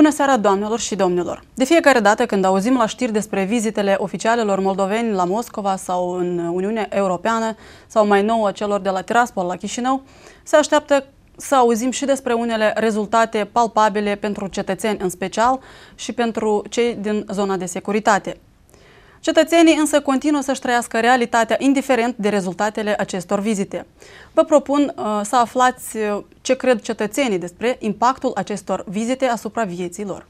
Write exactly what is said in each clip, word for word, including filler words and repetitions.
Bună seara, doamnelor și domnilor! De fiecare dată când auzim la știri despre vizitele oficialelor moldoveni la Moscova sau în Uniunea Europeană sau mai nou a celor de la Tiraspol la Chișinău, se așteaptă să auzim și despre unele rezultate palpabile pentru cetățeni în special și pentru cei din zona de securitate. Cetățenii însă continuă să-și trăiască realitatea indiferent de rezultatele acestor vizite. Vă propun uh, să aflați ce cred cetățenii despre impactul acestor vizite asupra vieții lor.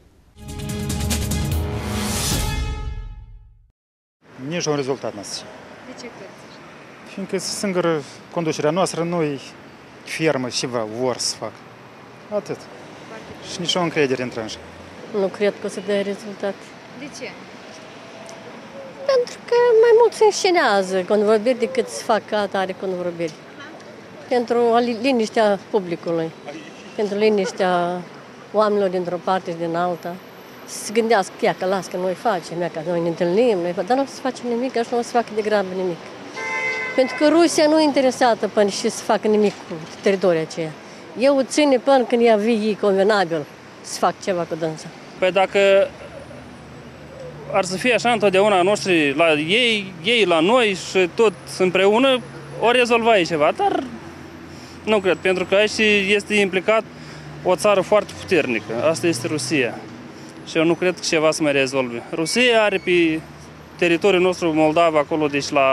Niciun rezultat n-a. De ce crezi? Fiindcă singură conducerea noastră nu-i fermă ceva vor să facă. Atât. Și nicio încredere în trânși. Nu cred că o să dea rezultat. De ce? Pentru că mai mult se înscenează convorbiri decât să fac ca atare convorbiri. Pentru liniștea publicului, pentru liniștea oamenilor dintr-o parte și din alta. Să se gândească, ia că las că noi facem, ia că noi ne întâlnim, noi facem, dar nu o să facem nimic, așa nu o să facă de grabă nimic. Pentru că Rusia nu e interesată până și să facă nimic cu teritoriul aceea. Eu ține până când ea vii convenabil să fac ceva cu dânsa. Păi dacă ar să fie așa întotdeauna noștri la ei, ei la noi și tot împreună, o rezolva ei ceva, dar nu cred, pentru că aici este implicat o țară foarte puternică, asta este Rusia. Și eu nu cred că ceva să mai rezolve. Rusia are pe teritoriul nostru Moldova, acolo, deci la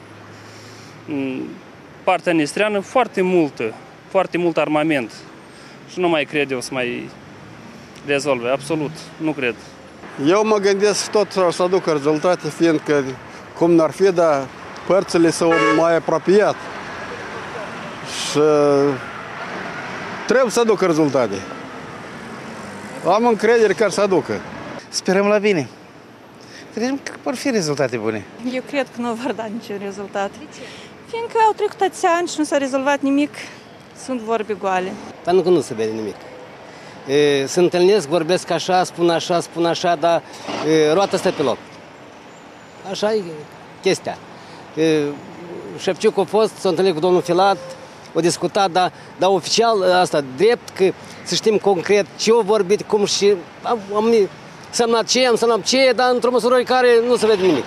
partea nistreană, foarte multă, foarte mult armament. Și nu mai cred eu să mai rezolve, absolut, nu cred. Eu mă gândesc tot să aducă rezultate, fiindcă, cum n-ar fi, dar părțile s-au mai apropiat și trebuie să aducă rezultate. Am încredere că să aducă. Sperăm la bine. Credem că vor fi rezultate bune. Eu cred că nu vor da niciun rezultat. De ce? Fiindcă au trecut atâția ani și nu s-a rezolvat nimic, sunt vorbe goale. Pentru că nu se vede nimic. Se întâlnesc, vorbesc așa, spun așa, spun așa, dar roata stă pe loc. Așa e chestia. Șefciuc a fost, s-a întâlnit cu domnul Filat, a discutat, dar, dar oficial asta, drept, că să știm concret ce au vorbit, cum și am, am semnat ce, am semnat ce, dar într-o măsură în care nu se vede nimic.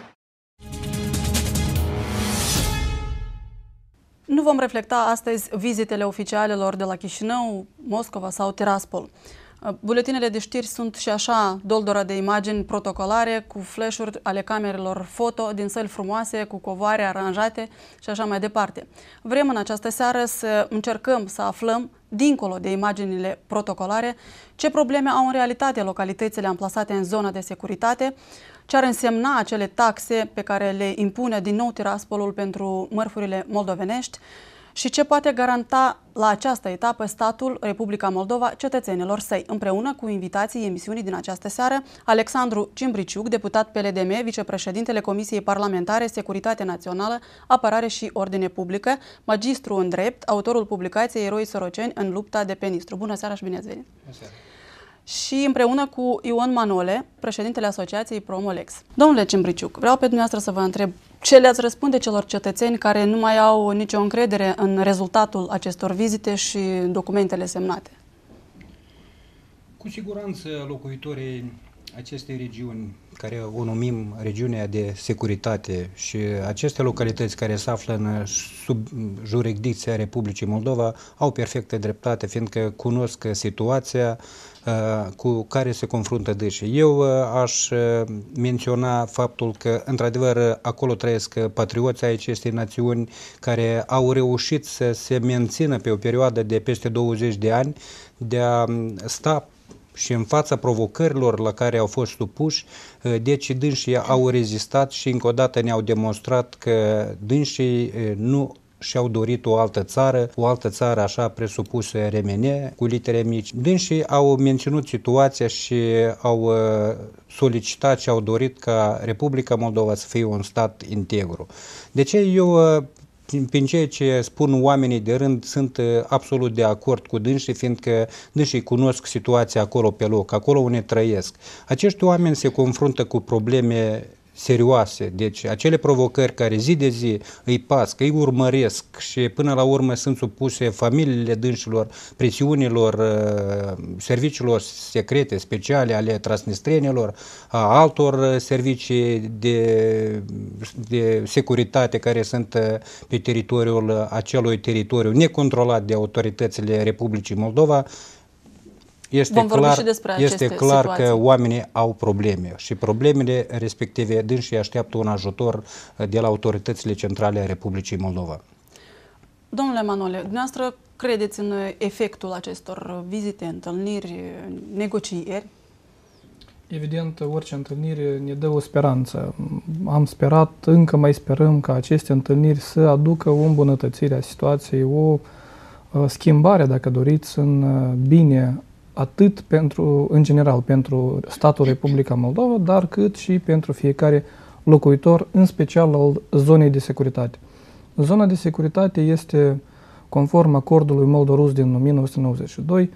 Nu vom reflecta astăzi vizitele oficialelor de la Chișinău, Moscova sau Tiraspol. Buletinele de știri sunt și așa doldora de imagini protocolare cu flash-uri ale camerelor foto din săli frumoase, cu covoare aranjate și așa mai departe. Vrem în această seară să încercăm să aflăm, dincolo de imaginile protocolare, ce probleme au în realitate localitățile amplasate în zona de securitate, ce ar însemna acele taxe pe care le impune din nou Tiraspolul pentru mărfurile moldovenești și ce poate garanta la această etapă statul Republica Moldova cetățenilor săi, împreună cu invitații emisiunii din această seară, Alexandru Cimbriciuc, deputat P L D M, vicepreședintele Comisiei Parlamentare Securitate Națională, Apărare și Ordine Publică, magistru în drept, autorul publicației Eroi Soroceni în lupta de pe Nistru. Bună seara și bine ați venit! Bună seara. Și împreună cu Ion Manole, președintele Asociației Promolex. Domnule Cimbriciuc, vreau pe dumneavoastră să vă întreb ce le-ați răspunde celor cetățeni care nu mai au nicio încredere în rezultatul acestor vizite și documentele semnate? Cu siguranță locuitorii acestei regiuni, care o numim regiunea de securitate, și aceste localități care se află în sub jurisdicția Republicii Moldova au perfectă dreptate, fiindcă cunosc situația cu care se confruntă dâșii. Eu aș menționa faptul că, într-adevăr, acolo trăiesc patrioții ai acestei națiuni care au reușit să se mențină pe o perioadă de peste douăzeci de ani, de a sta și în fața provocărilor la care au fost supuși, deci dânsii au rezistat și încă o dată ne-au demonstrat că dânsii nu și-au dorit o altă țară, o altă țară așa presupusă remene, cu litere mici. Dânsii au menținut situația și au solicitat și au dorit ca Republica Moldova să fie un stat integru. De ce eu, prin ceea ce spun oamenii de rând, sunt absolut de acord cu dânsii, fiindcă dânsii cunosc situația acolo pe loc, acolo unde trăiesc. Acești oameni se confruntă cu probleme serioase, deci acele provocări care zi de zi îi pasc, îi urmăresc și până la urmă sunt supuse familiile dânșilor, presiunilor serviciilor secrete, speciale ale transnistrenilor, a altor servicii de, de securitate care sunt pe teritoriul acelui teritoriu necontrolat de autoritățile Republicii Moldova. Este clar, este clar situații. Că oamenii au probleme și problemele respective dânsii așteaptă un ajutor de la autoritățile centrale a Republicii Moldova. Domnule Manole, dumneavoastră credeți în efectul acestor vizite, întâlniri, negocieri? Evident, orice întâlnire ne dă o speranță. Am sperat, încă mai sperăm ca aceste întâlniri să aducă o îmbunătățire a situației, o schimbare, dacă doriți, în bine, atât pentru, în general pentru statul Republica Moldova, dar cât și pentru fiecare locuitor, în special al zonei de securitate. Zona de securitate este, conform acordului Moldo-Rus din o mie nouă sute nouăzeci și doi,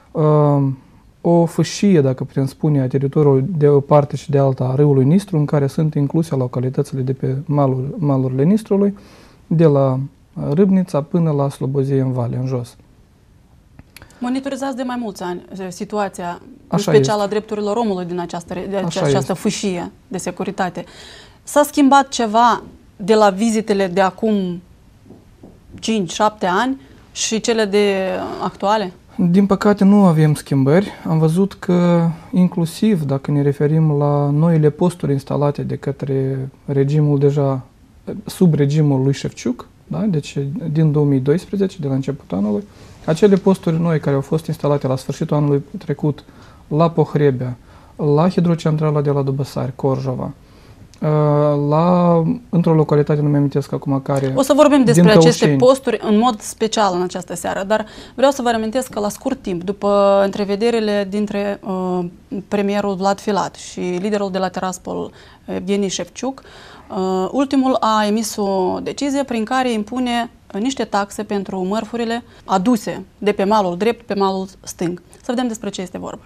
o fâșie, dacă putem spune, a teritoriului de o parte și de alta a râului Nistru, în care sunt incluse localitățile de pe malul, malurile Nistrului, de la Râbnița până la Slobozie în vale, în jos. Monitorizați de mai mulți ani situația, Așa în special este. a drepturilor omului din această, de această fâșie de securitate. S-a schimbat ceva de la vizitele de acum cinci șapte ani și cele de actuale? Din păcate nu avem schimbări. Am văzut că inclusiv dacă ne referim la noile posturi instalate de către regimul deja, sub regimul lui Șefciuc, da? Deci din două mii doisprezece, de la începutul anului, acele posturi noi care au fost instalate la sfârșitul anului trecut la Pohrebea, la hidrocentrala de la Dubăsari, Corjova, la, într-o localitate, nu mi amintesc acum care... O să vorbim despre aceste posturi în mod special în această seară, dar vreau să vă reamintesc că la scurt timp, după întrevederile dintre uh, premierul Vlad Filat și liderul de la Tiraspol, Evgeni Șefciuc, uh, ultimul a emis o decizie prin care impune niște taxe pentru mărfurile aduse de pe malul drept pe malul stâng. Să vedem despre ce este vorba.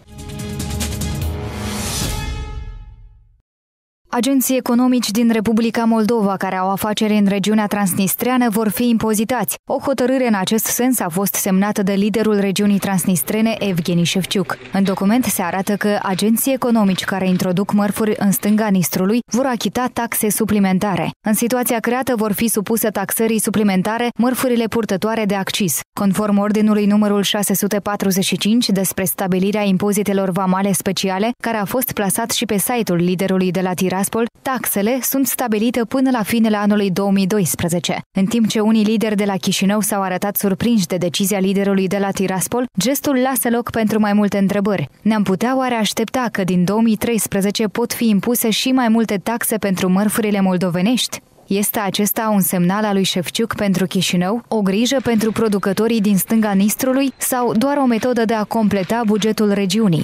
Agenții economici din Republica Moldova care au afaceri în regiunea transnistreană vor fi impozitați. O hotărâre în acest sens a fost semnată de liderul regiunii transnistrene, Evgeni Șefciuc. În document se arată că agenții economici care introduc mărfuri în stânga Nistrului vor achita taxe suplimentare. În situația creată vor fi supuse taxării suplimentare mărfurile purtătoare de acciz. Conform ordinului numărul șase sute patruzeci și cinci despre stabilirea impozitelor vamale speciale, care a fost plasat și pe site-ul liderului de la Tiraspol, taxele sunt stabilite până la finele anului două mii doisprezece. În timp ce unii lideri de la Chișinău s-au arătat surprinși de decizia liderului de la Tiraspol, gestul lasă loc pentru mai multe întrebări. Ne-am putea oare aștepta că din două mii treisprezece pot fi impuse și mai multe taxe pentru mărfurile moldovenești? Este acesta un semnal al lui Șefciuc pentru Chișinău, o grijă pentru producătorii din stânga Nistrului sau doar o metodă de a completa bugetul regiunii?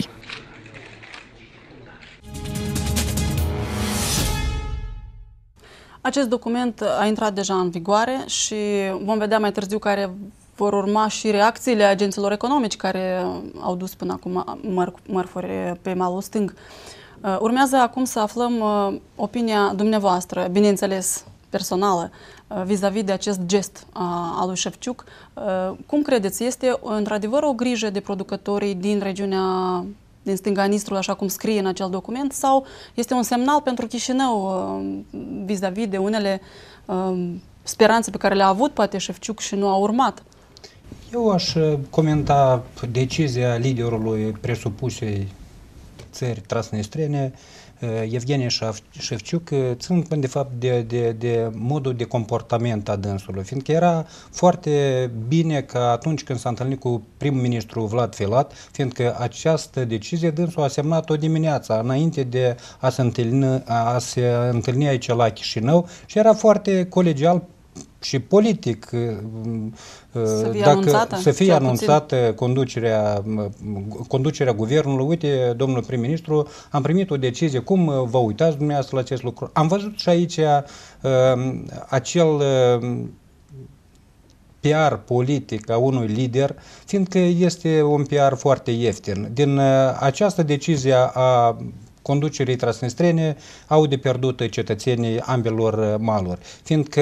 Acest document a intrat deja în vigoare și vom vedea mai târziu care vor urma și reacțiile agenților economici care au dus până acum măr mărfuri pe malul stâng. Urmează acum să aflăm opinia dumneavoastră, bineînțeles personală, vis-a-vis de acest gest al lui Șefciuc. Cum credeți, este într-adevăr o grijă de producătorii din regiunea din stânga Nistrului, așa cum scrie în acel document, sau este un semnal pentru Chișinău vis-a-vis -vis de unele uh, speranțe pe care le-a avut poate Șefciuc și nu a urmat? Eu aș comenta decizia liderului presupusei țări transnistrene, Evgeni Șefciuc, ținând cont de fapt de, de, de modul de comportament a dânsului, fiindcă era foarte bine că atunci când s-a întâlnit cu primul ministru Vlad Filat, fiindcă această decizie dânsul a semnat-o dimineața, înainte de a se întâlni, a se întâlni aici la Chișinău, și era foarte colegial și politic, să fie dacă anunțată, să fie anunțată conducerea, conducerea guvernului. Uite, domnul prim-ministru, am primit o decizie, cum vă uitați dumneavoastră la acest lucru? Am văzut și aici uh, acel uh, P R politic a unui lider, fiindcă este un P R foarte ieftin. Din uh, această decizie a conducerii transnistrene au de pierdut cetățenii ambelor maluri, fiindcă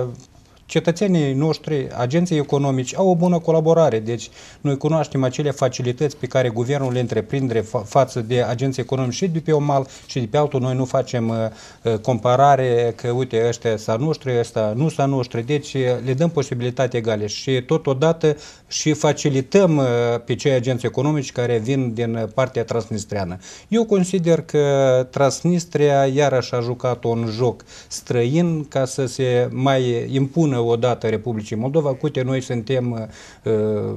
cetățenii noștri, agenții economici, au o bună colaborare, deci noi cunoaștem acele facilități pe care guvernul le întreprinde fa față de agenții economici și de pe un mal și de pe altul. Noi nu facem uh, comparare că, uite, ăștia s-a noștri, ăsta nu s-a noștri, deci le dăm posibilitate egale și totodată și facilităm uh, pe cei agenți economici care vin din partea transnistreană. Eu consider că Transnistria iarăși a jucat un joc străin ca să se mai impună odată Republicii Moldova. Uite, noi suntem uh,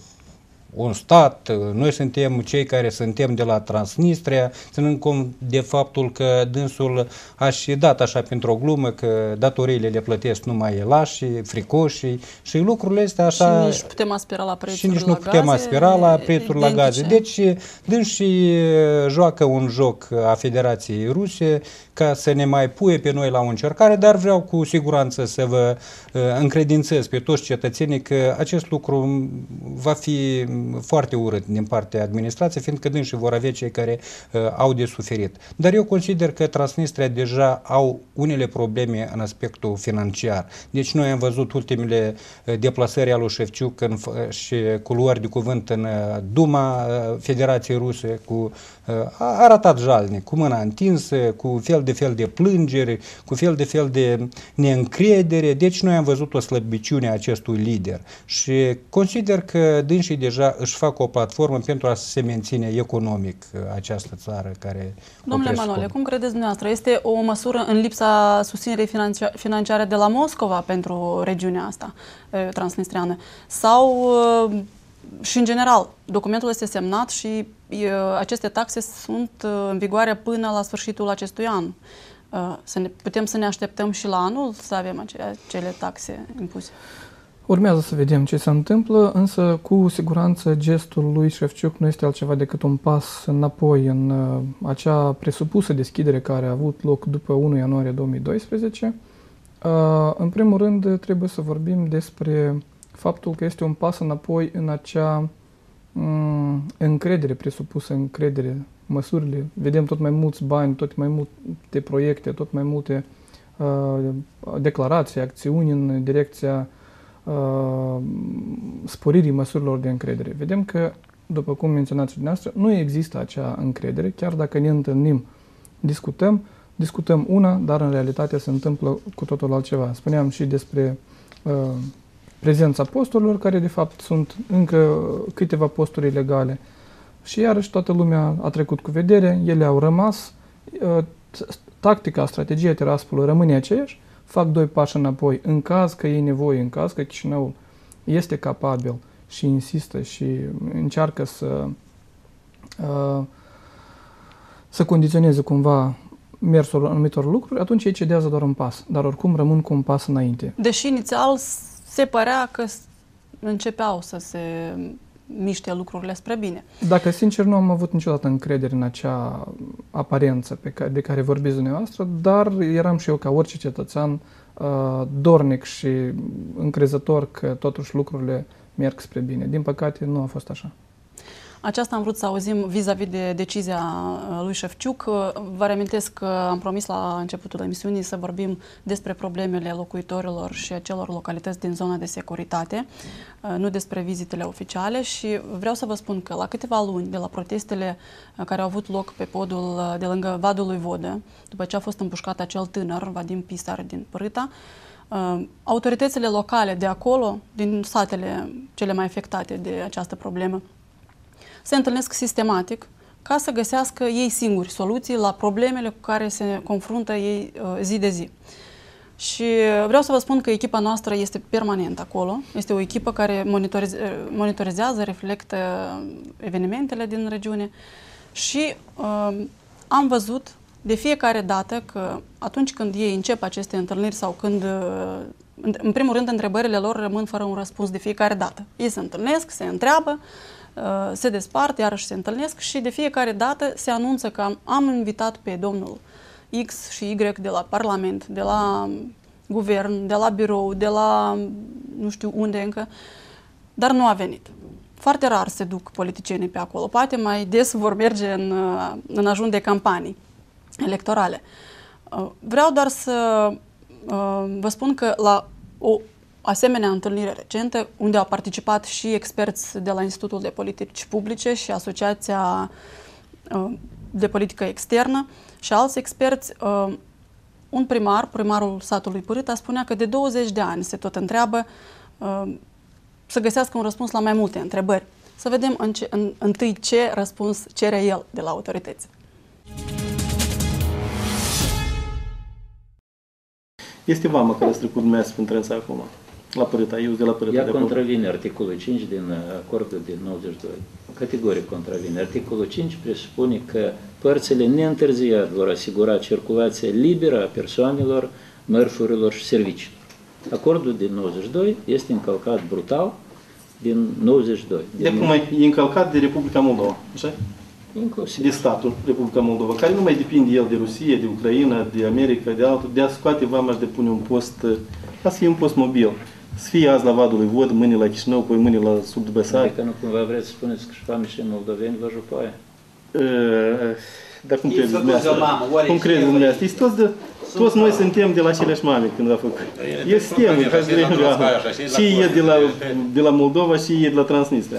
un stat, noi suntem cei care suntem de la Transnistria, ținând cont de faptul că dânsul a și dat așa pentru o glumă că datoriile le plătesc numai lașii, fricoșii și lucrurile astea așa... Și nici putem aspira la prețuri și nici la nu putem gaze, aspira la prețuri la gaze. Deci dânsii joacă un joc a Federației Ruse ca să ne mai puie pe noi la o încercare, dar vreau cu siguranță să vă uh, încredințez pe toți cetățenii că acest lucru va fi foarte urât din partea administrației, fiindcă dânsii vor avea cei care uh, au de suferit. Dar eu consider că Transnistria deja au unele probleme în aspectul financiar. Deci noi am văzut ultimele uh, deplasări al lui Șefciuc în, uh, și cu luări de cuvânt în uh, Duma uh, Federației Ruse, cu, uh, a arătat jalnic, cu mâna întinsă, cu fel de fel de plângeri, cu fel de fel de neîncredere. Deci noi am văzut o slăbiciune a acestui lider și consider că dânsii deja își fac o platformă pentru a se menține economic această țară care... Domnule Manole, cum credeți dumneavoastră? Este o măsură în lipsa susținerii financiare de la Moscova pentru regiunea asta transnistriană? Sau și în general, documentul este semnat și aceste taxe sunt în vigoare până la sfârșitul acestui an. Să ne, putem să ne așteptăm și la anul să avem acele taxe impuse? Urmează să vedem ce se întâmplă, însă cu siguranță gestul lui Șefciuc nu este altceva decât un pas înapoi în uh, acea presupusă deschidere care a avut loc după întâi ianuarie două mii doisprezece. Uh, în primul rând trebuie să vorbim despre faptul că este un pas înapoi în acea um, încredere presupusă, încredere, măsurile. Vedem tot mai mulți bani, tot mai multe proiecte, tot mai multe uh, declarații, acțiuni în direcția Uh, sporirii măsurilor de încredere. Vedem că, după cum menționați dumneavoastră, nu există acea încredere, chiar dacă ne întâlnim, discutăm, discutăm una, dar în realitate se întâmplă cu totul altceva. Spuneam și despre uh, prezența posturilor, care de fapt sunt încă câteva posturi ilegale. Și iarăși toată lumea a trecut cu vedere, ele au rămas, uh, tactica, strategia Tiraspolului rămâne aceeași, fac doi pași înapoi în caz că e nevoie, în caz că Chișinăul este capabil și insistă și încearcă să, uh, să condiționeze cumva mersul anumitor lucruri, atunci ei cedează doar un pas, dar oricum rămân cu un pas înainte. Deși inițial se părea că începeau să se miște lucrurile spre bine. Dacă sincer nu am avut niciodată încredere în acea aparență pe care, de care vorbiți dumneavoastră, dar eram și eu ca orice cetățean dornic și încrezător că totuși lucrurile merg spre bine. Din păcate nu a fost așa. Aceasta am vrut să auzim vis-a-vis de decizia lui Șefciuc. Vă reamintesc că am promis la începutul emisiunii să vorbim despre problemele locuitorilor și a celor localități din zona de securitate, nu despre vizitele oficiale, și vreau să vă spun că la câteva luni de la protestele care au avut loc pe podul de lângă Vadul lui Vodă, după ce a fost împușcat acel tânăr, Vadim Pisar, din Părâta, autoritățile locale de acolo, din satele cele mai afectate de această problemă, se întâlnesc sistematic ca să găsească ei singuri soluții la problemele cu care se confruntă ei uh, zi de zi. Și vreau să vă spun că echipa noastră este permanent acolo. Este o echipă care monitorize, monitorizează, reflectă evenimentele din regiune și uh, am văzut de fiecare dată că atunci când ei încep aceste întâlniri sau când, uh, în primul rând, întrebările lor rămân fără un răspuns de fiecare dată. Ei se întâlnesc, se întreabă, se despart, iarăși se întâlnesc și de fiecare dată se anunță că am, am invitat pe domnul X și Y de la Parlament, de la guvern, de la birou, de la nu știu unde încă, dar nu a venit. foarte rar se duc politicienii pe acolo. Poate mai des vor merge în, în ajun de campanii electorale. Vreau doar să vă spun că la o asemenea întâlnire recentă, unde au participat și experți de la Institutul de Politici Publice și Asociația de Politică Externă și alți experți, un primar, primarul satului Pârâta, spunea că de douăzeci de ani se tot întreabă să găsească un răspuns la mai multe întrebări. Să vedem în ce, în, întâi ce răspuns cere el de la autorități. Este vama care a trecut dumneavoastră prin trența acum, la Pârâta, eu de la Pârâta. Ea contravine articolul cinci din acordul din nouăzeci și doi. Categoric contravine. Articolul cinci presupune că părțile neîntârziat vor asigura circulația liberă a persoanelor, mărfurilor și servicii. Acordul din nouăzeci și doi este încălcat brutal din nouăzeci și doi. De acum e încălcat de Republica Moldova, așa? Inclusiv. De statul Republica Moldova, care nu mai depinde el de Rusia, de Ucraina, de America, de altul, de a scoate vama și de pune un post, ca să fie un post mobil. Să fie azi la Vadul lui Vod, mâine la Chișinău, poi mâine la Sub-Băsari. Adică nu cumva vreți să spuneți că și oamenii și moldoveni vă jupoaie? Dar cum credeți dumneavoastră? Cum credeți dumneavoastră? Toți, de, toți noi suntem de la aceleași mame când a făcut. E sistemul, și e de la, de la Moldova și e de la Transnistria.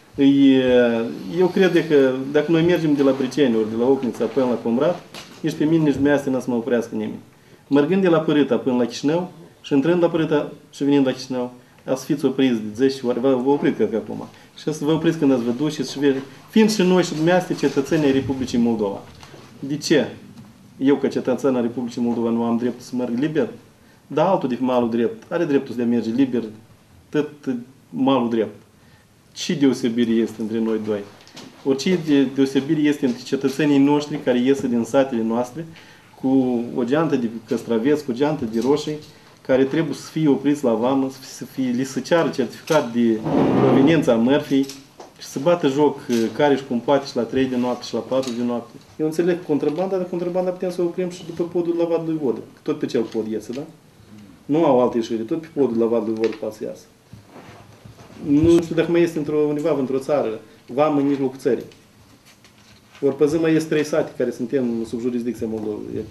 Eu cred că dacă noi mergem de la Briceni ori de la Ocnița până la Comrat, nici pe mine, nici dumneavoastră n-a să mă oprească nimeni. Mergând de la Pârâta până la Chișinău și intrând la Pârâta și venind la Chișinău, a să fiți opriți de zece ori, vă opriți cred că acum. Și să vă opriți când ați vă duceți și fiind și noi și dumneavoastră cetățenii ai Republicii Moldova. De ce? Eu ca cetățean al Republicii Moldova nu am dreptul să merg liber? Dar altul de malul drept are dreptul de a merge liber, tot malul drept. Ce deosebire este între noi doi? Orice deosebire este între cetățenii noștri care ies din satele noastre cu o geantă de căstraveți, cu o geantă de roșii, care trebuie să fie opriți la vamă, să fie, li se ceară certificat de proveniență a mărfii și să bată joc care și cum poate și la trei de noapte și la patru de noapte. Eu înțeleg contrabanda, dar contrabanda putem să o oprim și după podul la Vadul lui Vodă. Tot pe cel pod iese, da? Nu au alte ieșiri, tot pe podul la Vadul lui Vodă poate să iasă. Nu știu dacă mai este într-o, undeva într-o țară, vamă în mijlocul țării. Ori pe zi mai este trei sate care suntem sub jurisdicția Moldovei.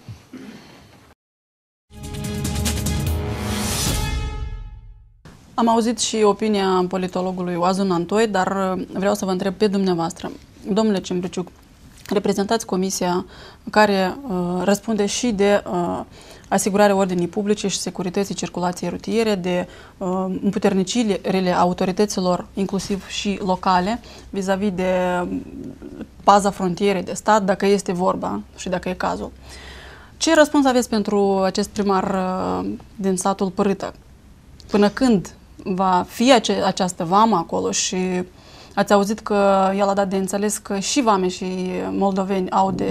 Am auzit și opinia politologului Oazun Antoi, dar vreau să vă întreb pe dumneavoastră. Domnule Cimbriciuc, reprezentați comisia care uh, răspunde și de uh, asigurarea ordinii publice și securității circulației rutiere, de uh, împuternicirile autorităților, inclusiv și locale, vis-a-vis de paza frontierei de stat, dacă este vorba și dacă e cazul. Ce răspuns aveți pentru acest primar uh, din satul Pârâta? Până când va fi ace această vamă acolo și ați auzit că el a dat de înțeles că și vame și moldoveni au de,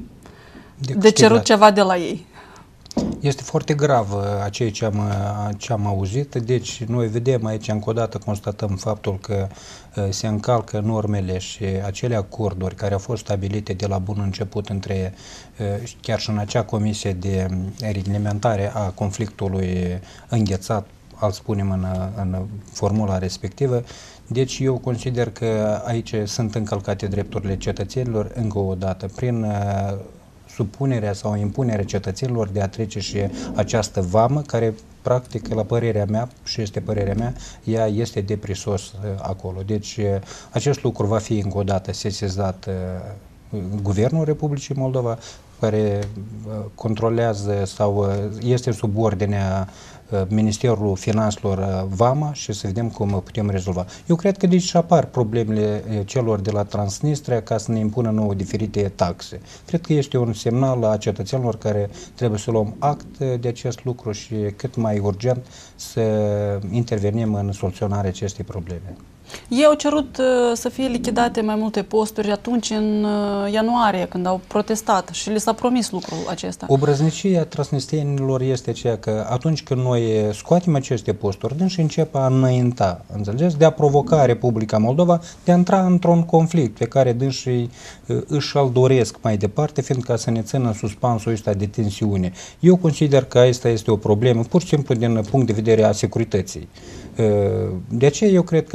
de, de cerut ceva de la ei. Este foarte grav a ceea ce am, ce am auzit, deci noi vedem aici, încă o dată constatăm faptul că se încalcă normele și acele acorduri care au fost stabilite de la bun început între, chiar și în acea comisie de reglementare a conflictului înghețat, al spunem în, în formula respectivă. Deci eu consider că aici sunt încălcate drepturile cetățenilor încă o dată prin uh, supunerea sau impunerea cetățenilor de a trece și această vamă care practic, la părerea mea, și este părerea mea, ea este de prisos uh, acolo. Deci uh, acest lucru va fi încă o dată sesizat uh, Guvernul Republicii Moldova, care uh, controlează sau uh, este sub ordinea Ministerul Finanțelor Vama și să vedem cum putem rezolva. Eu cred că deci apar problemele celor de la Transnistria ca să ne impună nouă diferite taxe. Cred că este un semnal a cetățenilor care trebuie să luăm act de acest lucru și cât mai urgent să intervenim în soluționarea acestei probleme. Ei au cerut uh, să fie lichidate mai multe posturi atunci în uh, ianuarie, când au protestat și li s-a promis lucrul acesta. Obrăznicia transnistrienilor este aceea că atunci când noi scoatem aceste posturi, deci începe a înainta, înțelegeți, de a provoca Republica Moldova de a intra într-un conflict pe care dânsii uh, își îl doresc mai departe, fiindcă să ne țină în suspansul ăsta de tensiune. Eu consider că asta este o problemă, pur și simplu din punct de vedere a securității. De aceea eu cred că aceste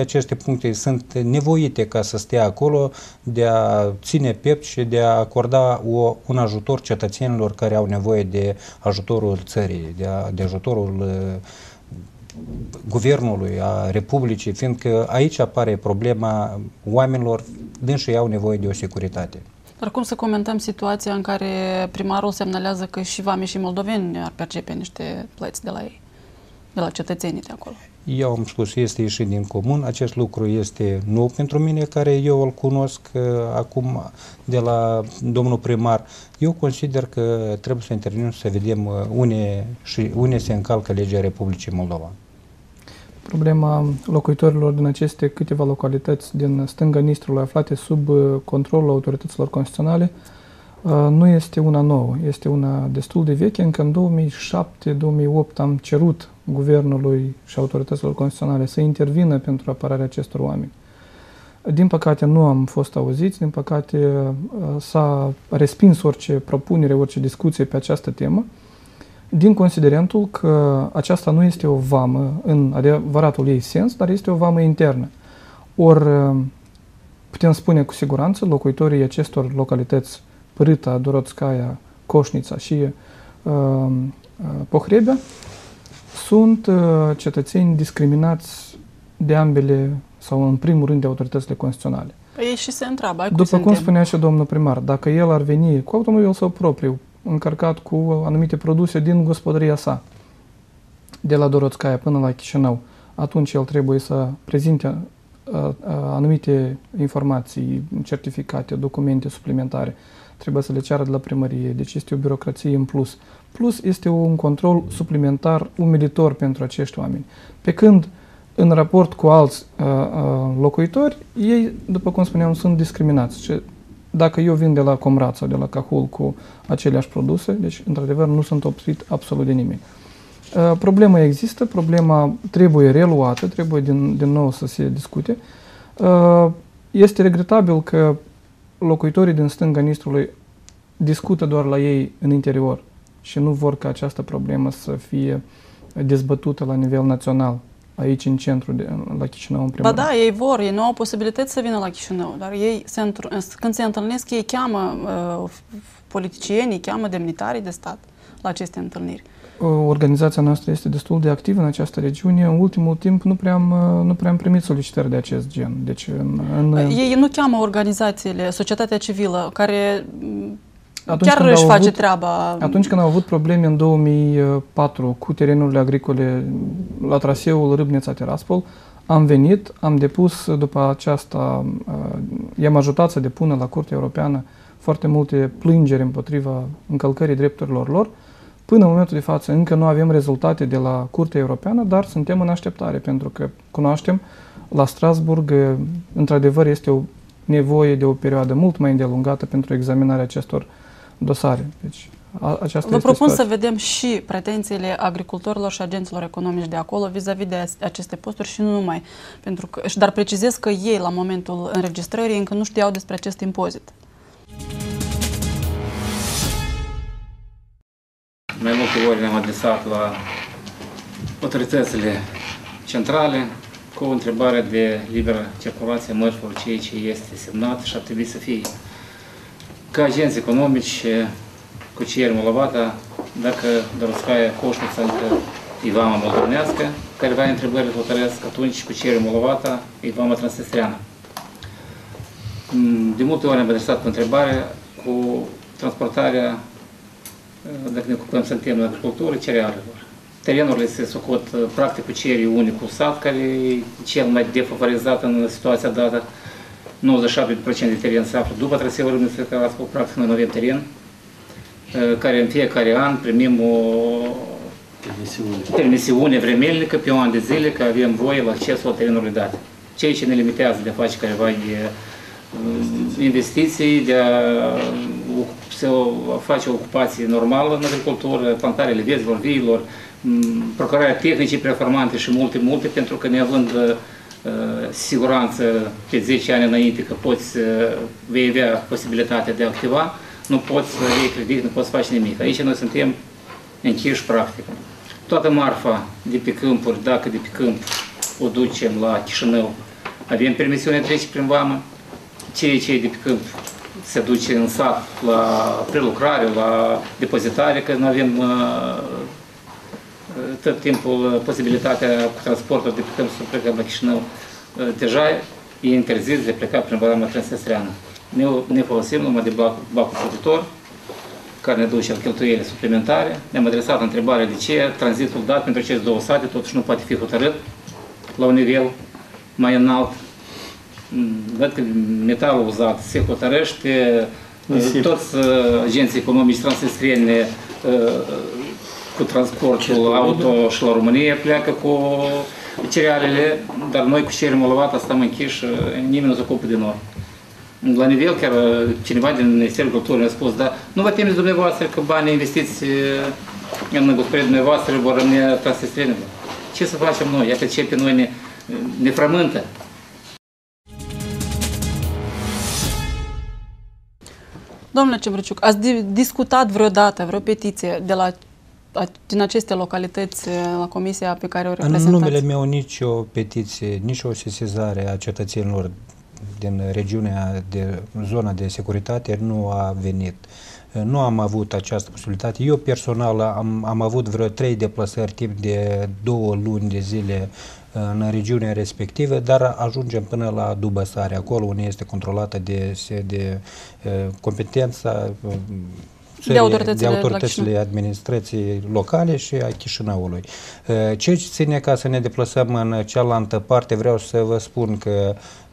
puncte sunt nevoite ca să stea acolo, de a ține piept și de a acorda o, un ajutor cetățenilor care au nevoie de ajutorul țării, de, a, de ajutorul uh, guvernului, a Republicii, fiindcă aici apare problema oamenilor, dânșii au nevoie de o securitate. Dar cum să comentăm situația în care primarul semnalează că și vamii și moldoveni ar percepe niște plăți de la ei, de la cetățenii de acolo? Eu am spus, este ieșit din comun, acest lucru este nou pentru mine, care eu îl cunosc uh, acum de la domnul primar. Eu consider că trebuie să intervenim să vedem uh, unde, și unde se încalcă legea Republicii Moldova. Problema locuitorilor din aceste câteva localități din stânga Nistrului aflate sub controlul autorităților constituționale nu este una nouă, este una destul de veche. Încă în două mii șapte două mii opt am cerut guvernului și autorităților constituționale să intervină pentru apărarea acestor oameni. Din păcate nu am fost auziți, din păcate s-a respins orice propunere, orice discuție pe această temă, din considerentul că aceasta nu este o vamă în adevăratul ei sens, dar este o vamă internă. Ori putem spune cu siguranță, locuitorii acestor localități, Pârâta, Dorotskaya, Coșnița și uh, uh, Pohrebia, sunt uh, cetățeni discriminați de ambele, sau în primul rând de autoritățile constituționale. Ei și se întreabă, ai După cum spunea și domnul primar, dacă el ar veni cu automobil său propriu, încărcat cu anumite produse din gospodăria sa, de la Dorotskaya până la Chișinău, atunci el trebuie să prezinte uh, uh, anumite informații, certificate, documente suplimentare. Trebuie să le ceară de la primărie, deci este o birocrație în plus. Plus este un control suplimentar umilitor pentru acești oameni. Pe când, în raport cu alți uh, uh, locuitori, ei, după cum spuneam, sunt discriminați. Și dacă eu vin de la Comrat sau de la Cahul cu aceleași produse, deci, într-adevăr, nu sunt oprit absolut de nimeni. Uh, problema există, problema trebuie reluată, trebuie din, din nou să se discute. Uh, este regretabil că locuitorii din stânga Nistrului discută doar la ei în interior și nu vor ca această problemă să fie dezbătută la nivel național, aici în centru, de, la Chișinău în primul Ba da, ei vor, ei nu au posibilități să vină la Chișinău, dar ei, se, când se întâlnesc, ei cheamă uh, politicienii, cheamă demnitarii de stat la aceste întâlniri. Organizația noastră este destul de activă în această regiune. În ultimul timp nu prea am, nu prea am primit solicitări de acest gen. Deci, în, în... Ei nu cheamă organizațiile, societatea civilă, care atunci chiar își face avut, treaba. Atunci când au avut probleme în două mii patru cu terenurile agricole la traseul Râbnița-Tiraspol, am venit, am depus după aceasta, i-am ajutat să depună la Curtea Europeană foarte multe plângeri împotriva încălcării drepturilor lor. Până în momentul de față încă nu avem rezultate de la Curtea Europeană, dar suntem în așteptare, pentru că cunoaștem, la Strasburg, într-adevăr, este o nevoie de o perioadă mult mai îndelungată pentru examinarea acestor dosare. Deci, a, aceasta Vă propun situația. să vedem și pretențiile agricultorilor și agenților economici de acolo vis-a-vis -vis de aceste posturi și nu numai. Pentru că, dar precizez că ei, la momentul înregistrării, încă nu știau despre acest impozit. Mai multe ori ne-am adresat la autoritățile centrale cu o întrebare de liberă circulație mărfurilor, ceea ce este semnat și ar trebui să fie ca agenți economici cu Cieri Molovata, dacă Dorotskaya, Coșnița încă e vama moldovenească, careva întrebări le hotărăsc atunci cu Cieri Molovata, e vama transnistreană. De multe ori am adresat o întrebare cu transportarea, dacă ne ocupăm, suntem în agricultură, cerealelor. Terenurile se socot practic cu Cieri unicul sat, care e cel mai defavorizat în situația dată. nouăzeci și șapte la sută de teren se află după traseul Râbnița-Tiraspol, practic noi nu avem teren, care în fiecare an primim o permisiune vremelnică pe un an de zile că avem voie la accesul la terenurile date. Ceea ce ne limitează de a face careva de investiții, de a se face o ocupație normală în agricultură, plantarea livezilor, viilor, procurarea tehnicii performante și multe, multe, pentru că neavând uh, siguranță pe zece ani înainte că poți, uh, vei avea posibilitatea de a activa, nu poți să iei credit, nu poți face nimic. Aici noi suntem închiși practic. Toată marfa de pe câmpuri, dacă de pe câmp o ducem la Chișinău, avem permisiune trece prin vamă, ceea ce de pe când se duce în sat la prelucrare, la depozitare, că nu avem uh, tot timpul posibilitatea cu transportul de pe când să plecăm la Chișinău. Uh, deja e interzis de pleca prin vama transnistreană. Ne, ne folosim numai de bacul, bacul plutitor, care ne duce la cheltuieli suplimentare. Ne-am adresat întrebarea de ce tranzitul dat pentru aceste două sate totuși nu poate fi hotărât la un nivel mai înalt. Văd că metalul uzat se hotărăște, toți agenții economici transnistrieni cu transportul auto și la România pleacă cu cerealele, dar noi cu Șeri Molovata stăm închiși, nimeni nu se ocupă de noi. La nivel, chiar cineva din Ministerul Culturii ne-a spus, dar nu vă temeți dumneavoastră că banii investiți în gospodării dumneavoastră vor rămâne transnistrieni? Ce să facem noi? Iată ce pe noi ne, ne frământă. Domnule Cembriciuc, ați discutat vreodată vreo petiție de la, din aceste localități la comisia pe care o reprezentați? În numele meu nici o petiție, nici o sesizare a cetățenilor din regiunea, de zona de securitate nu a venit. Nu am avut această posibilitate. Eu personal am, am avut vreo trei deplasări timp de două luni de zile în regiunea respectivă, dar ajungem până la Dubăsare, acolo unde este controlată de, de competența de autoritățile, de autoritățile administrației locale și a Chișinăului. Ce ține ca să ne deplasăm în cealaltă parte, vreau să vă spun că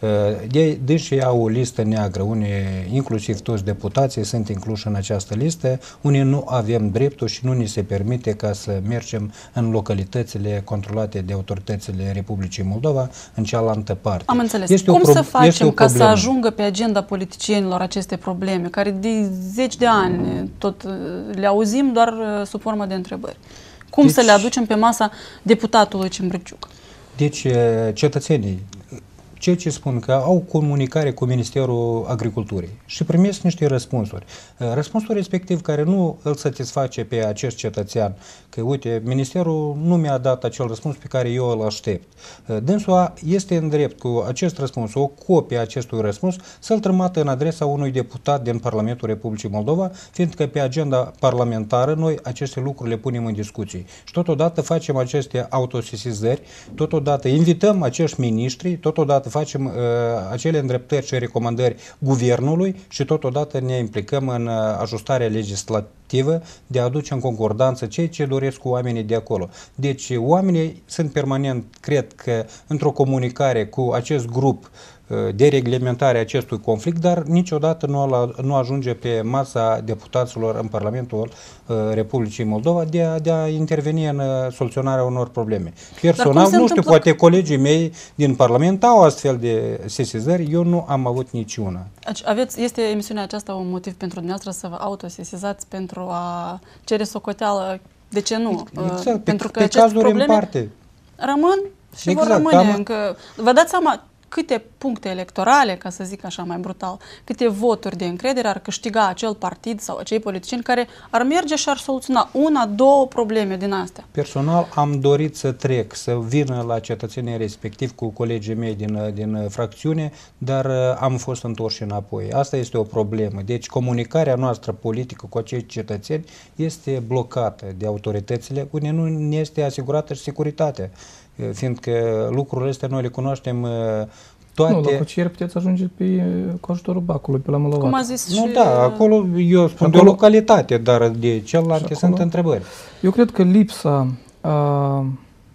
dânșii au o listă neagră, unii, inclusiv toți deputații, sunt incluși în această listă, unii nu avem dreptul și nu ni se permite ca să mergem în localitățile controlate de autoritățile Republicii Moldova, în cealaltă parte. Am înțeles. Este Cum o să facem ca problemă. să ajungă pe agenda politicienilor aceste probleme, care de zeci de ani tot le auzim doar sub formă de întrebări? Cum deci, să le aducem pe masa deputatului Cembriciuc? Deci, cetățenii, ceea ce spun că au comunicare cu Ministerul Agriculturii și primesc niște răspunsuri. Răspunsul respectiv care nu îl satisface pe acest cetățean, că uite, Ministerul nu mi-a dat acel răspuns pe care eu îl aștept. Dânsul este în drept cu acest răspuns, o copie a acestui răspuns, să-l trimată în adresa unui deputat din Parlamentul Republicii Moldova, fiindcă pe agenda parlamentară noi aceste lucruri le punem în discuții. Și totodată facem aceste autosesizări, totodată invităm acești miniștri, totodată facem uh, acele îndreptări și recomandări guvernului și totodată ne implicăm în uh, ajustarea legislativă de a aduce în concordanță ceea ce doresc cu oamenii de acolo. Deci oamenii sunt permanent, cred că, într-o comunicare cu acest grup de reglementare a acestui conflict, dar niciodată nu, la, nu ajunge pe masa deputaților în Parlamentul uh, Republicii Moldova de a, de a interveni în uh, soluționarea unor probleme. Personal, nu știu, poate colegii mei din Parlament au astfel de sesizări, eu nu am avut niciuna. Aveți, este emisiunea aceasta un motiv pentru dumneavoastră să vă autosesizați pentru a cere socoteală? De ce nu? Exact, uh, pentru pe, că pe aceste cazuri probleme în parte. Rămân și exact, vor rămâne am... încă. Vă dați seama câte puncte electorale, ca să zic așa mai brutal, câte voturi de încredere ar câștiga acel partid sau acei politicieni care ar merge și ar soluționa una, două probleme din astea. Personal am dorit să trec, să vină la cetățenii respectiv cu colegii mei din, din fracțiune, dar am fost întorși înapoi. Asta este o problemă. Deci comunicarea noastră politică cu acei cetățeni este blocată de autoritățile, unde nu ne este asigurată și securitatea. Fiindcă lucrurile astea noi le cunoaștem toate... Nu, la Cocieri puteți ajunge pe, cu ajutorul bacului, pe la Mălăvat. Cum a zis Nu, și... da, acolo eu spun acolo... de o localitate, dar de celelalte acolo... sunt întrebări. Eu cred că lipsa a,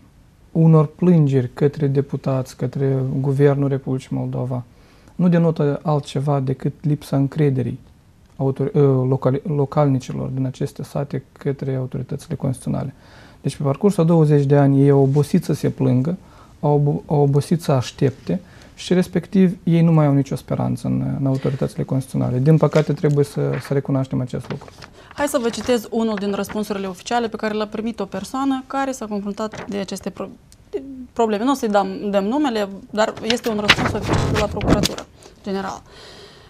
unor plângeri către deputați, către Guvernul Republicii Moldova, nu denotă altceva decât lipsa încrederii autor... local... localnicilor din aceste sate către autoritățile constituționale. Deci pe parcursul a douăzeci de ani ei au obosit să se plângă, au, au obosit să aștepte și respectiv ei nu mai au nicio speranță în, în autoritățile constituționale. Din păcate trebuie să, să recunoaștem acest lucru. Hai să vă citez unul din răspunsurile oficiale pe care l-a primit o persoană care s-a confruntat de aceste pro probleme. Nu o să-i dăm, dăm numele, dar este un răspuns oficial de la Procuratura Generală.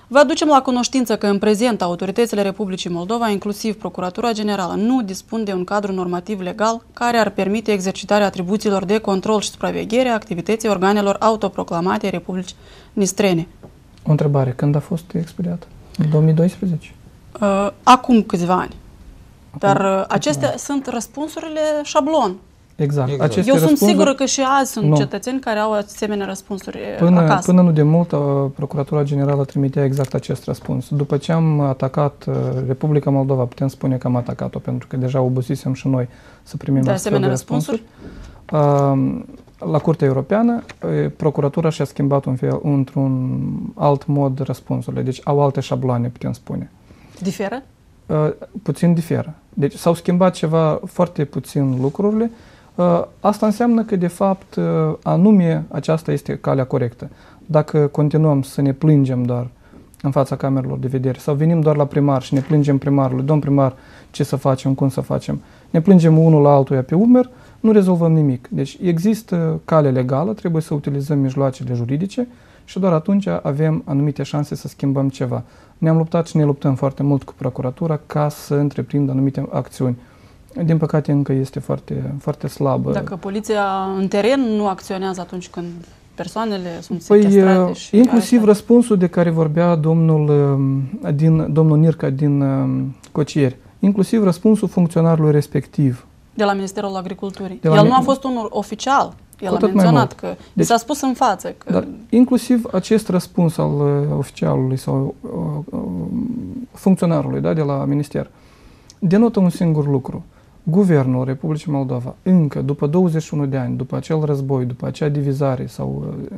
Vă aducem la cunoștință că în prezent autoritățile Republicii Moldova, inclusiv Procuratura Generală, nu dispun de un cadru normativ legal care ar permite exercitarea atribuțiilor de control și supraveghere a activității organelor autoproclamate ai Republicii Nistrene. O întrebare. Când a fost expediat? În două mii doisprezece? Uh, acum câțiva ani. Dar uh, acestea ani. sunt răspunsurile șablon. Exact. exact. Eu sunt sigură că și azi sunt nu. cetățeni care au asemenea răspunsuri până, acasă. Până nu de mult, Procuratura Generală trimitea exact acest răspuns. După ce am atacat Republica Moldova, putem spune că am atacat-o, pentru că deja obosisem și noi să primim de asemenea de răspunsuri. răspunsuri. La Curtea Europeană, Procuratura și-a schimbat un fel, într-un alt mod răspunsurile. Deci au alte șabloane, putem spune. Diferă? Puțin diferă. Deci s-au schimbat ceva, foarte puțin lucrurile. Asta înseamnă că, de fapt, anume aceasta este calea corectă. Dacă continuăm să ne plângem doar în fața camerelor de vedere sau venim doar la primar și ne plângem primarului, domn primar, ce să facem, cum să facem, ne plângem unul la altuia pe umăr, nu rezolvăm nimic. Deci există cale legală, trebuie să utilizăm mijloacele juridice și doar atunci avem anumite șanse să schimbăm ceva. Ne-am luptat și ne luptăm foarte mult cu procuratura ca să întreprindă anumite acțiuni. Din păcate încă este foarte, foarte slabă. Dacă poliția în teren nu acționează atunci când persoanele sunt sequestrate păi, și inclusiv arestate. Răspunsul de care vorbea domnul, din, domnul Nirca din Cocieri, inclusiv răspunsul funcționarului respectiv. De la Ministerul Agriculturii. El nu a fost unul oficial. El a menționat că deci, s-a spus în față că... Dar inclusiv acest răspuns al uh, oficialului sau uh, uh, funcționarului, da, de la minister denotă un singur lucru. Guvernul Republicii Moldova, încă după douăzeci și unu de ani, după acel război, după acea divizare sau uh,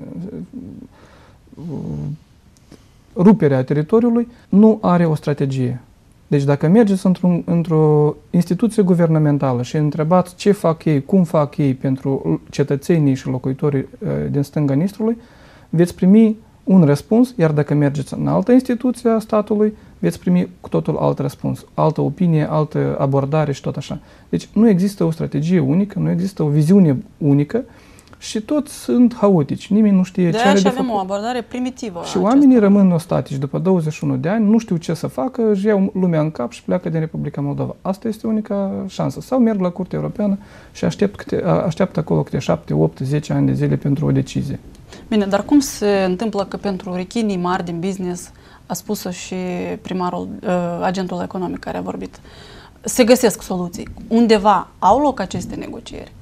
uh, ruperea teritoriului, nu are o strategie. Deci dacă mergeți într-un, într-o instituție guvernamentală și întrebați ce fac ei, cum fac ei pentru cetățenii și locuitorii uh, din stânga Nistrului, veți primi un răspuns, iar dacă mergeți în altă instituție a statului, veți primi cu totul alt răspuns, altă opinie, altă abordare și tot așa. Deci nu există o strategie unică, nu există o viziune unică și toți sunt haotici, nimeni nu știe de ce are de avem făcut. o abordare primitivă. Și oamenii rămân statici după douăzeci și unu de ani, nu știu ce să facă, își iau lumea în cap și pleacă din Republica Moldova. Asta este unica șansă. Sau merg la Curtea Europeană și aștept câte, așteaptă acolo câte șapte, opt, zece ani de zile pentru o decizie. Bine, dar cum se întâmplă că pentru rechinii mari din business, a spus și primarul, agentul economic care a vorbit, se găsesc soluții? Undeva au loc aceste negocieri?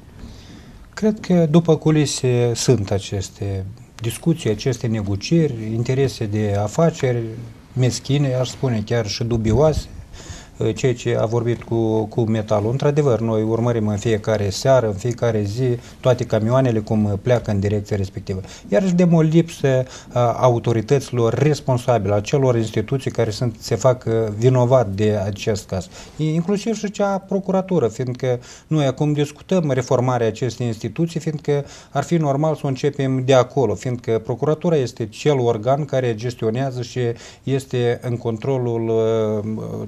Cred că după culise sunt aceste discuții, aceste negocieri, interese de afaceri meschine, aș spune chiar și dubioase, ceea ce a vorbit cu, cu metalul. Într-adevăr, noi urmărim în fiecare seară, în fiecare zi, toate camioanele cum pleacă în direcția respectivă. Iar vedem o lipsă a autorităților responsabile, a celor instituții care sunt, se fac vinovat de acest caz. Inclusiv și cea procuratură, fiindcă noi acum discutăm reformarea acestei instituții, fiindcă ar fi normal să o începem de acolo, fiindcă procuratura este cel organ care gestionează și este în controlul uh,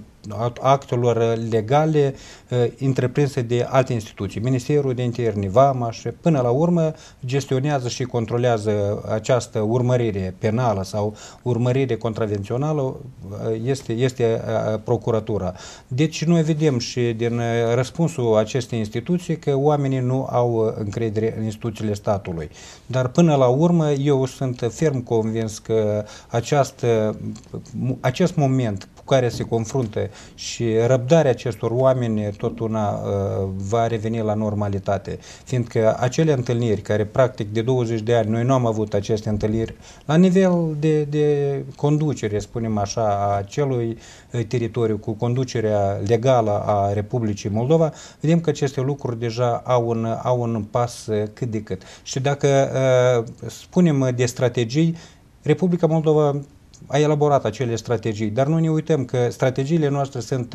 actelor legale uh, întreprinse de alte instituții, Ministerul de Interne, Vama și până la urmă gestionează și controlează această urmărire penală sau urmărire contravențională uh, este, este uh, procuratura. Deci noi vedem și din uh, răspunsul acestei instituții că oamenii nu au încredere în instituțiile statului. Dar până la urmă eu sunt ferm convins că această, acest moment cu care se confruntă și răbdarea acestor oameni tot una uh, va reveni la normalitate. Fiindcă acele întâlniri care practic de douăzeci de ani noi nu am avut aceste întâlniri la nivel de, de conducere, spunem așa, a acelui teritoriu cu conducerea legală a Republicii Moldova, vedem că aceste lucruri deja au un, au un pas cât de cât. Și dacă uh, spunem de strategii, Republica Moldova a elaborat acele strategii, dar nu ne uităm că strategiile noastre sunt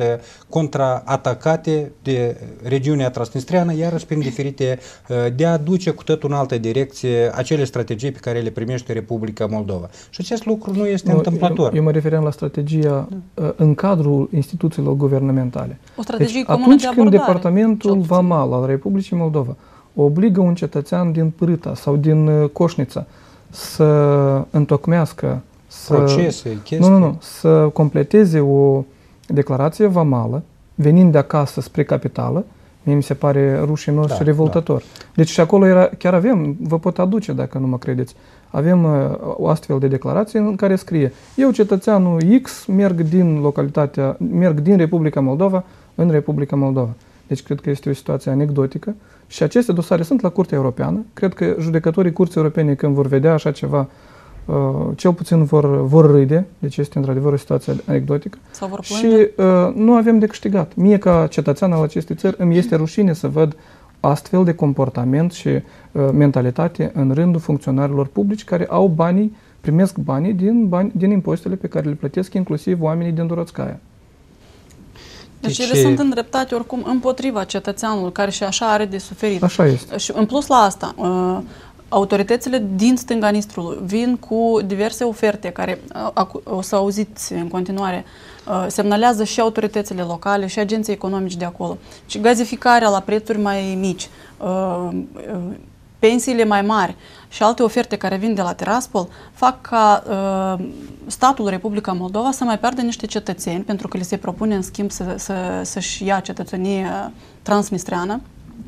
contraatacate de regiunea transnistreană, iarăși prin diferite, de a duce cu tot în altă direcție acele strategii pe care le primește Republica Moldova. Și acest lucru nu este nu, întâmplător. Eu, eu mă refeream la strategia uh, în cadrul instituțiilor guvernamentale. O strategie deci, comună atunci de când abordare, Departamentul Vamal al Republicii Moldova obligă un cetățean din Pârâta sau din uh, Coșnița să întocmească să, procese, chestii. Nu, nu, nu, să completeze o declarație vamală, venind de acasă spre capitală, mie mi se pare rușinos da, și revoltător. Da. Deci și acolo era, chiar avem, vă pot aduce dacă nu mă credeți, avem uh, o astfel de declarație în care scrie: eu, cetățeanul X, merg din localitatea, merg din Republica Moldova în Republica Moldova. Deci cred că este o situație anecdotică și aceste dosare sunt la Curtea Europeană. Cred că judecătorii Curții Europene, când vor vedea așa ceva, uh, cel puțin vor, vor râde. Deci este într-adevăr o situație anecdotică. Sau vor și uh, nu avem de câștigat. Mie, ca cetățean al acestei țări, îmi este rușine să văd astfel de comportament și uh, mentalitate în rândul funcționarilor publici care au banii, primesc banii din, bani, din impozitele pe care le plătesc inclusiv oamenii din Doroțcaia. Deci, deci ele sunt îndreptate oricum împotriva cetățeanului care și așa are de suferit. Așa este. Și în plus la asta, uh, autoritățile din stânga Nistrului vin cu diverse oferte care, uh, o să auziți în continuare, uh, semnalează și autoritățile locale și agenții economici de acolo. Și gazificarea la prețuri mai mici, uh, uh, pensiile mai mari și alte oferte care vin de la Tiraspol fac ca uh, statul Republica Moldova să mai piardă niște cetățeni, pentru că li se propune în schimb să, să, să-și ia cetățenie transnistreană,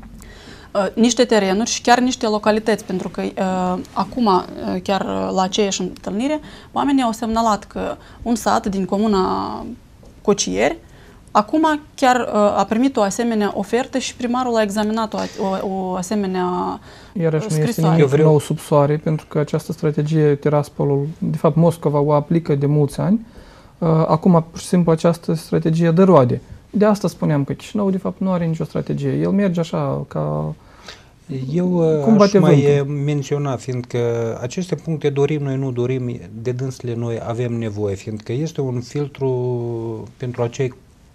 uh, niște terenuri și chiar niște localități, pentru că uh, acum, uh, chiar la aceeași întâlnire, oamenii au semnalat că un sat din comuna Cocieri acum chiar uh, a primit o asemenea ofertă și primarul a examinat o, o, o asemenea Iarăși nu este nimic vreau... nou sub soare, pentru că această strategie Tiraspolul, de fapt Moscova o aplică de mulți ani. Uh, acum, pur și simplu, această strategie dă roade. De asta spuneam că Chișinău, de fapt, nu are nicio strategie. El merge așa, ca... Eu Cum aș mai vântul? menționa, fiindcă aceste puncte dorim, noi nu dorim, de dânsele noi avem nevoie, fiindcă este un filtru pentru acei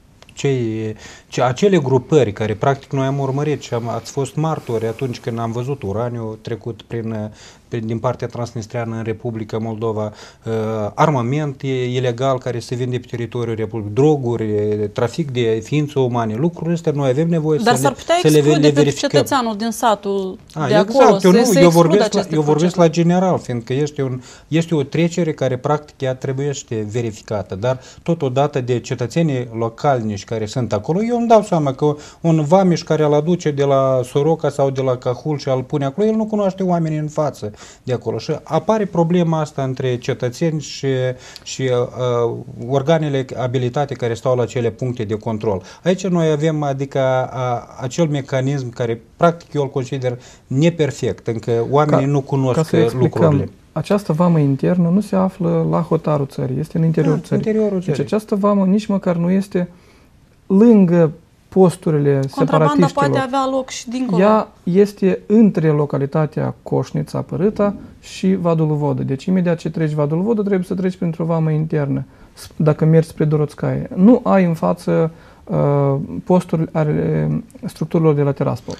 Cei, ce, acele grupări care practic noi am urmărit și am, ați fost martori atunci când am văzut uraniu trecut prin, prin, din partea transnistreană în Republica Moldova, uh, armament ilegal care se vinde pe teritoriul Republicii, droguri, trafic de ființe umane, lucrurile astea noi avem nevoie Dar să le, să le, le verificăm. Cetățeanul din satul A, de exact, acolo, eu, nu, se, eu vorbesc, la, eu vorbesc la general, fiindcă este, un, este o trecere care practic ea trebuie să fie verificată, dar totodată de cetățenii localnici care sunt acolo, eu îmi dau seama că un vameș care îl aduce de la Soroca sau de la Cahul și îl pune acolo, el nu cunoaște oamenii în față de acolo. Și apare problema asta între cetățeni și, și uh, organele abilitate care stau la cele puncte de control. Aici noi avem adică a, acel mecanism care practic eu îl consider neperfect, încă oamenii ca, nu cunosc lucrurile. Această vamă internă nu se află la hotarul țării, este în interiorul da, țării. Interiorul țării. Deci această vamă nici măcar nu este lângă posturile separatiștilor. Contrabanda poate avea loc și dincolo. Ea este între localitatea Coșnița, Părâta și Vadul Vodă. Deci imediat ce treci Vadul Vodă trebuie să treci printr-o vamă internă, dacă mergi spre Doroțcaie. Nu ai în față uh, posturi ale structurilor de la Tiraspol.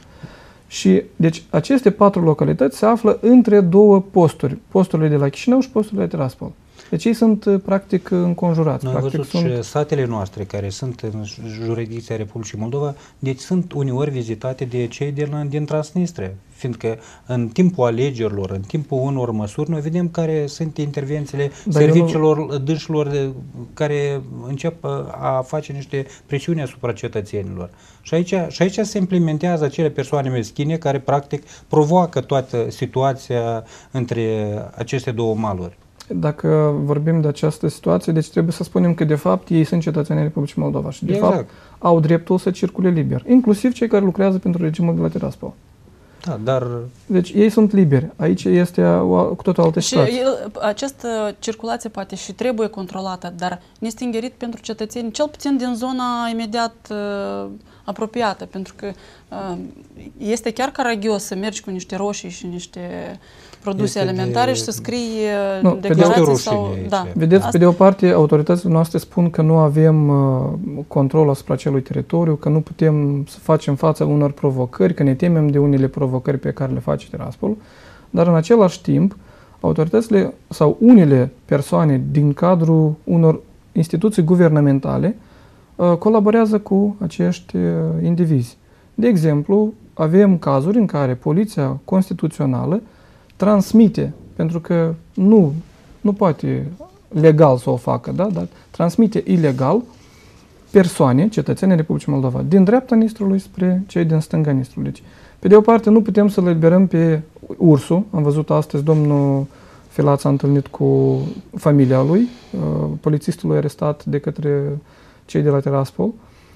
Și deci aceste patru localități se află între două posturi, posturile de la Chișinău și posturile de la Tiraspol. Deci ei sunt practic înconjurați. Noi am practic, văzut sunt... și satele noastre care sunt în jurisdicția Republicii Moldova, deci sunt uneori vizitate de cei din, din Transnistria, fiindcă în timpul alegerilor, în timpul unor măsuri, noi vedem care sunt intervențiile Dar serviciilor nu... dânșilor care încep a face niște presiuni asupra cetățenilor. Și aici, și aici se implementează acele persoane meschine care practic provoacă toată situația între aceste două maluri. Dacă vorbim de această situație, deci trebuie să spunem că de fapt ei sunt cetățenii Republicii Moldova și de exact. fapt au dreptul să circule liber, inclusiv cei care lucrează pentru regimul de la Tiraspol. Da, dar... Deci ei sunt liberi. Aici este o, cu totul altă situație. Și el, această circulație poate și trebuie controlată, dar ne este îngherit pentru cetățeni, cel puțin din zona imediat uh, apropiată, pentru că uh, este chiar caragios să mergi cu niște roșii și niște produse este alimentare de... și să scrii nu, declarații sau... Da, vedeți, asta... pe de o parte, autoritățile noastre spun că nu avem uh, control asupra acelui teritoriu, că nu putem să facem față unor provocări, că ne temem de unele provocări pe care le face Tiraspol, dar în același timp, autoritățile sau unele persoane din cadrul unor instituții guvernamentale uh, colaborează cu acești uh, indivizi. De exemplu, avem cazuri în care Poliția Constituțională transmite, pentru că nu, nu poate legal să o facă, da? Dar transmite ilegal persoane, cetățenii Republicii Moldova, din dreapta Nistrului spre cei din stânga Nistrului. Deci, pe de o parte, nu putem să le liberăm pe Ursu. Am văzut astăzi, domnul Filat s-a întâlnit cu familia lui, polițistul lui arestat de către cei de la Tiraspol.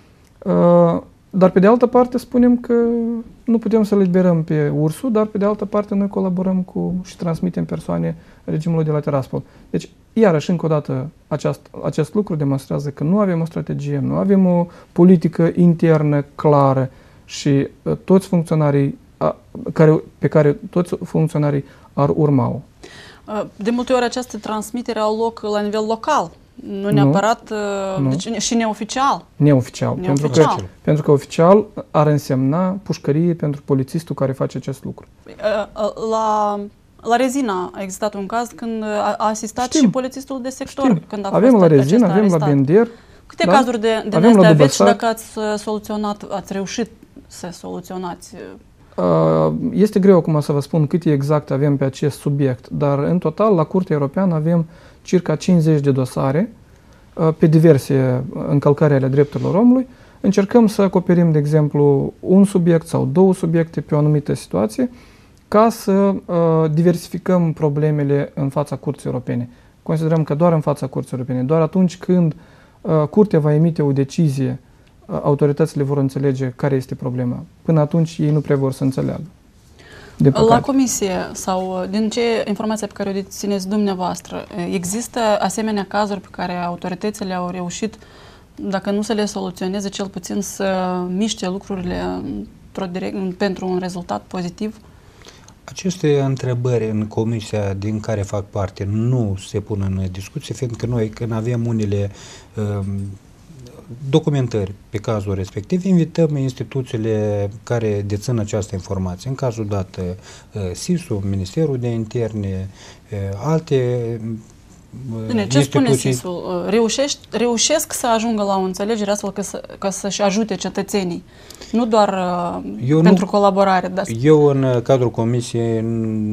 Dar pe de altă parte spunem că nu putem să liberăm pe Ursu, dar pe de altă parte noi colaborăm cu și transmitem persoane regimului de la Tiraspol. Deci, iarăși, încă o dată, aceast, acest lucru demonstrează că nu avem o strategie, nu avem o politică internă clară și uh, toți funcționarii a, care, pe care toți funcționarii ar urma-o. De multe ori această transmitere au loc la nivel local. Nu neapărat, nu. Deci și neoficial. Neoficial. neoficial. Pentru, că, pentru că oficial ar însemna pușcărie pentru polițistul care face acest lucru. La, la Rezina a existat un caz când a asistat Știm. și polițistul de sector. Știm. Când a avem fost la Rezina, avem arestat. la Bender. Câte da? cazuri de, de avem astea aveți și dacă ați soluționat, ați reușit să soluționați? Este greu acum să vă spun câte exact avem pe acest subiect, dar în total la Curtea Europeană avem circa cincizeci de dosare pe diverse încălcări ale drepturilor omului. Încercăm să acoperim, de exemplu, un subiect sau două subiecte pe o anumită situație ca să diversificăm problemele în fața Curții Europene. Considerăm că doar în fața Curții Europene, doar atunci când Curtea va emite o decizie, autoritățile vor înțelege care este problema. Până atunci ei nu prea vor să înțeleagă. La comisie sau din ce informația pe care o dețineți dumneavoastră, există asemenea cazuri pe care autoritățile au reușit, dacă nu să le soluționeze, cel puțin să miște lucrurile pentru un rezultat pozitiv? Aceste întrebări în comisia din care fac parte nu se pun în discuție, fiindcă noi, când avem unele uh, documentări pe cazul respectiv, invităm instituțiile care dețin această informație. În cazul dat S I S-ul, Ministerul de Interne, alte Bine, ce spune S I S-ul? Reușesc să ajungă la o înțelegere astfel că să, ca să-și ajute cetățenii, nu doar eu pentru nu, colaborare. Dar... Eu în cadrul comisiei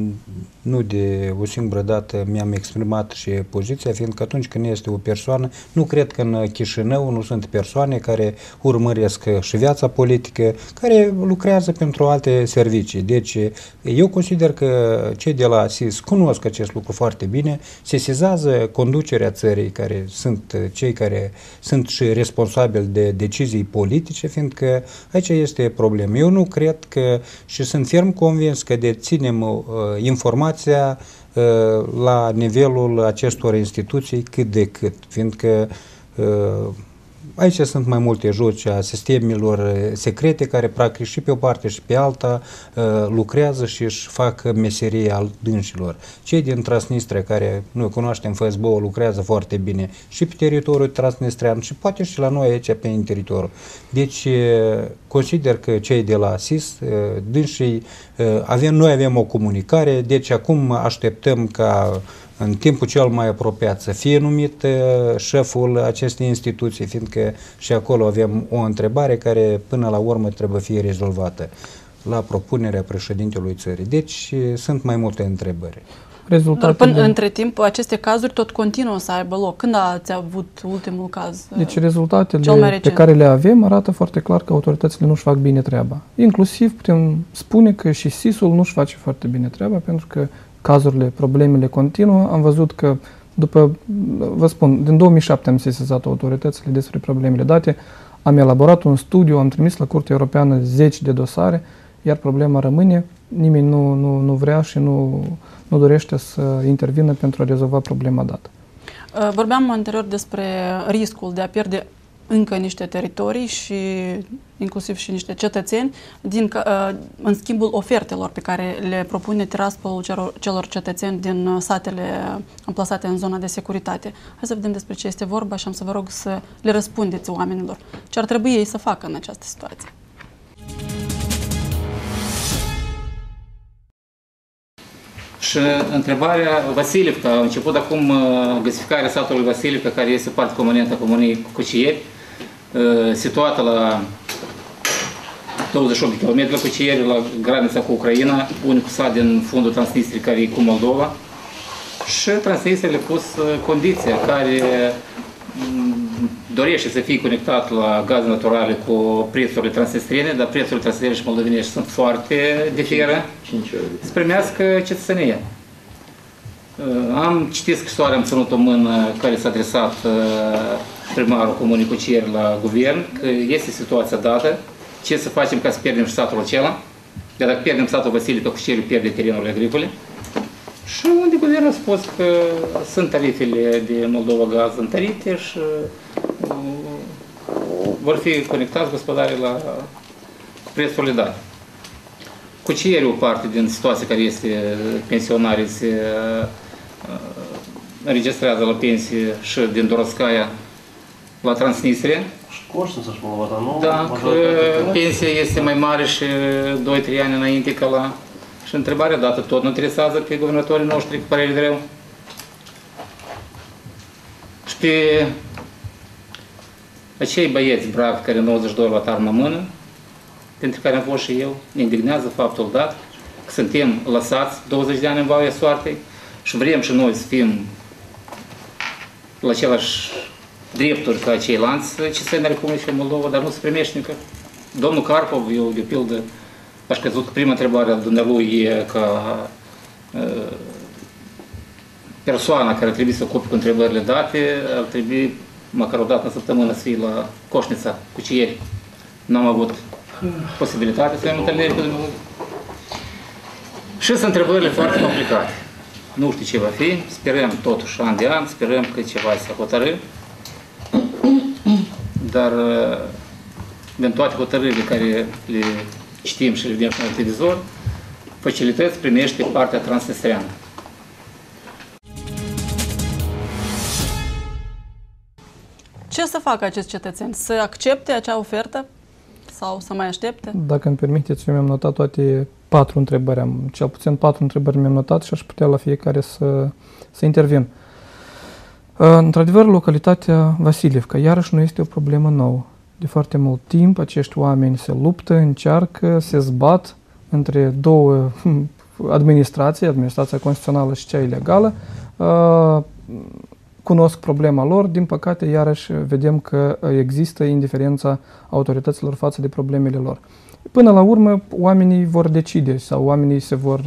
nu de o singură dată mi-am exprimat și poziția, fiindcă atunci când este o persoană, nu cred că în Chișinău nu sunt persoane care urmăresc și viața politică, care lucrează pentru alte servicii. Deci eu consider că cei de la S I S cunosc acest lucru foarte bine, sesizează conducerea țării, care sunt cei care sunt și responsabili de decizii politice, fiindcă aici este problemă. Eu nu cred că, și sunt ferm convins că deținem uh, informația uh, la nivelul acestor instituții cât de cât, fiindcă uh, aici sunt mai multe joci a sistemelor secrete care practic și pe o parte și pe alta lucrează și își fac meseria al dânșilor. Cei din Transnistria, care noi cunoaștem F S B-ul, lucrează foarte bine și pe teritoriul transnistrean și poate și la noi aici pe teritoriu. Deci consider că cei de la S I S, dânșii, avem, noi avem o comunicare, deci acum așteptăm ca în timpul cel mai apropiat să fie numit șeful acestei instituții, fiindcă și acolo avem o întrebare care până la urmă trebuie fie rezolvată la propunerea președintelui țării. Deci sunt mai multe întrebări. Dar până de... între timp, aceste cazuri tot continuă să aibă loc. Când ați avut ultimul caz? Deci rezultatele pe care le avem arată foarte clar că autoritățile nu-și fac bine treaba. Inclusiv putem spune că și S I S-ul nu-și face foarte bine treaba, pentru că cazurile, problemele continuă. Am văzut că după, vă spun, din două mii șapte am sesizat autoritățile despre problemele date, am elaborat un studiu, am trimis la Curtea Europeană zeci de dosare, iar problema rămâne, nimeni nu, nu, nu vrea și nu, nu dorește să intervină pentru a rezolva problema dată. Vorbeam anterior despre riscul de a pierde încă niște teritorii și inclusiv și niște cetățeni din, în schimbul ofertelor pe care le propune Tiraspolul celor, celor cetățeni din satele amplasate în zona de securitate. Hai să vedem despre ce este vorba și am să vă rog să le răspundeți oamenilor. Ce ar trebui ei să facă în această situație? Și întrebarea, Vasilivca, a început acum găsificarea satului Vasilivca, care este parte componentă a comunei Cucieri, situată la douăzeci și opt de kilometri la Cucieri, la granița cu Ucraina, unicul sat din fundul Transnistriei care e cu Moldova. Și Transnistria le-a pus condiția care dorește să fie conectat la gaze naturale cu prețurile transnistriene, dar prețurile transnistriene și moldovenești sunt foarte diferite, să primească cetățenia. Am citit scrisoarea, am ținut o mână care s-a adresat primarul Comunei Cucieri la guvern, că este situația dată, ce să facem ca să pierdem și satul acela, dar dacă pierdem satul Vasile, pe Cucieri pierde terenurile agricole. Și unde guvernul a spus că sunt tarifele de Moldova Gaz întărite și vor fi conectați gospodarii la prețurile date. Cucieri o parte din situația care este pensionarii se înregistrează la pensie și din Doroscaia la Transnistria. Da, că pensia este mai mare și doi trei ani înainte ca la... Și întrebarea dată tot nu interesează pe guvernatorii noștri cu părere de rău. Și pe acei băieți bravi care nouăzeci și doi la armă în mână, pentru care am fost și eu, ne indignează faptul dat că suntem lăsați douăzeci de ani în voia soartei și vrem și noi să fim la același drepturi ca ceilalți cetățeni Republicii Moldova, dar nu se primește încă. Domnul Carpov, eu, de pildă, aș crezut că prima întrebare a dumnealui e ca uh, persoana care trebuie să ocupe cu întrebările date, ar trebui măcar o dată în săptămână să fie la Coșnița, Cucieri. Nu am avut posibilitatea să am întâlniri cu dumnealui. Și sunt întrebările foarte complicate. Nu știu ce va fi, sperăm totuși an de an, sperăm că ceva se hotărâ. Dar din toate hotărârile care le citim și le vedem și la televizor, facilități primește partea transnistriană. Ce să facă acești cetățeni? Să accepte acea ofertă sau să mai aștepte? Dacă îmi permiteți, eu mi-am notat toate patru întrebări. Am, cel puțin patru întrebări mi-am notat și aș putea la fiecare să, să intervin. Într-adevăr, localitatea Vasilivca, iarăși nu este o problemă nouă. De foarte mult timp, acești oameni se luptă, încearcă, se zbat între două administrații, administrația constituțională și cea ilegală. Cunosc problema lor, din păcate, iarăși vedem că există indiferența autorităților față de problemele lor. Până la urmă, oamenii vor decide sau oamenii se vor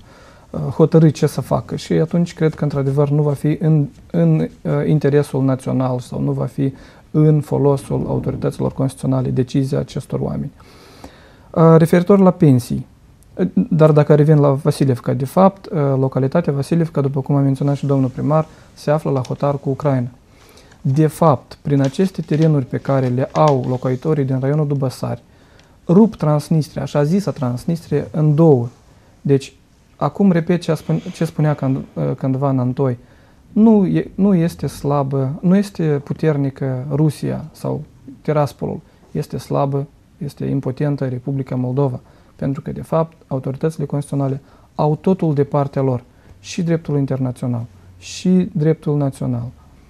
hotărâi ce să facă și atunci cred că într-adevăr nu va fi în, în interesul național sau nu va fi în folosul autorităților constituționale decizia acestor oameni. Referitor la pensii, dar dacă revin la Vasilivca, de fapt, localitatea Vasilivca, după cum a menționat și domnul primar, se află la hotar cu Ucraina. De fapt, prin aceste terenuri pe care le au locuitorii din raionul Dubăsari, rup Transnistria, așa zisă Transnistria, în două. Deci, acum repet ce, spune, ce spunea cândva Nantoi, nu, e, nu este slabă, nu este puternică Rusia sau Tiraspolul, este slabă, este impotentă Republica Moldova, pentru că, de fapt, autoritățile constituționale au totul de partea lor, și dreptul internațional, și dreptul național,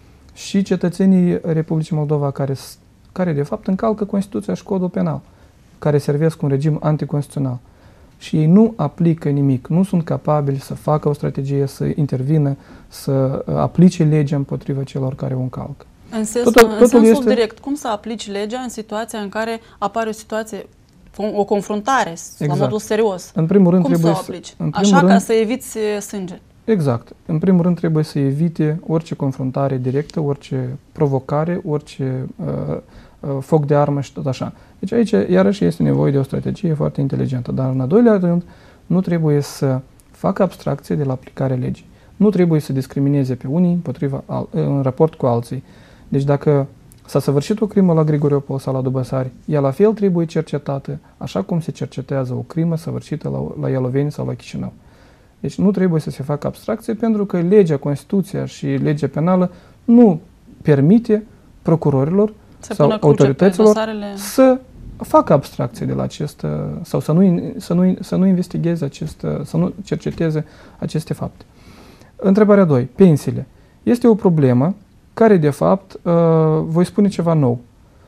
și cetățenii Republicii Moldova care, care, de fapt, încalcă Constituția și Codul Penal, care servesc un regim anticonstituțional. Și ei nu aplică nimic, nu sunt capabili să facă o strategie, să intervină, să aplice legea împotriva celor care o încalcă. În, sens, totul, în totul sensul este... direct, cum să aplici legea în situația în care apare o situație, o confruntare, exact, la modul serios? În primul rând cum trebuie să o aplici? În Așa rând, ca să eviți sânge. Exact. În primul rând trebuie să evite orice confruntare directă, orice provocare, orice uh, uh, foc de armă și tot așa. Deci aici, iarăși, este nevoie de o strategie foarte inteligentă. Dar, în al doilea rând, nu trebuie să facă abstracție de la aplicarea legii. Nu trebuie să discrimineze pe unii împotriva, în raport cu alții. Deci, dacă s-a săvârșit o crimă la Grigoriopol sau la Dubăsari, ea la fel trebuie cercetată, așa cum se cercetează o crimă săvârșită la, la Ialoveni sau la Chișinău. Deci nu trebuie să se facă abstracție, pentru că legea, Constituția și legea penală nu permite procurorilor să sau autorităților să facă abstracție de la acest, sau să nu, să nu, să nu investigheze acest, să nu cerceteze aceste fapte. Întrebarea doi. Pensiile. Este o problemă care, de fapt, voi spune ceva nou,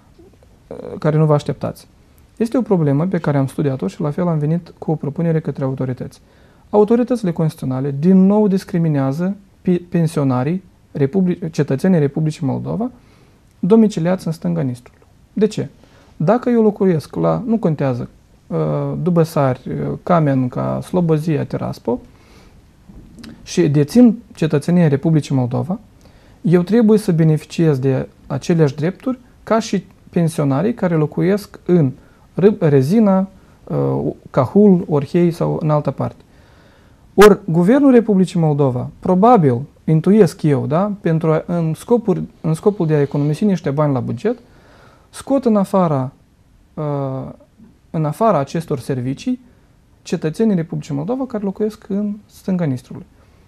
care nu vă așteptați. Este o problemă pe care am studiat-o și la fel am venit cu o propunere către autorități. Autoritățile constituționale din nou discriminează pensionarii, Republic, cetățenii Republicii Moldova, domiciliați în stânga Nistrului. De ce? Dacă eu locuiesc la, nu contează, Dubăsari, Kamenka, Slobozia, Tiraspol și dețin cetățenia Republicii Moldova, eu trebuie să beneficiez de aceleași drepturi ca și pensionarii care locuiesc în Rezina, Cahul, Orhei sau în altă parte. Ori Guvernul Republicii Moldova, probabil, intuiesc eu, da, pentru a, în, scopuri, în scopul de a economisi niște bani la buget, scot în afara, uh, în afara acestor servicii cetățenii Republicii Moldova care locuiesc în stânga Nistrului.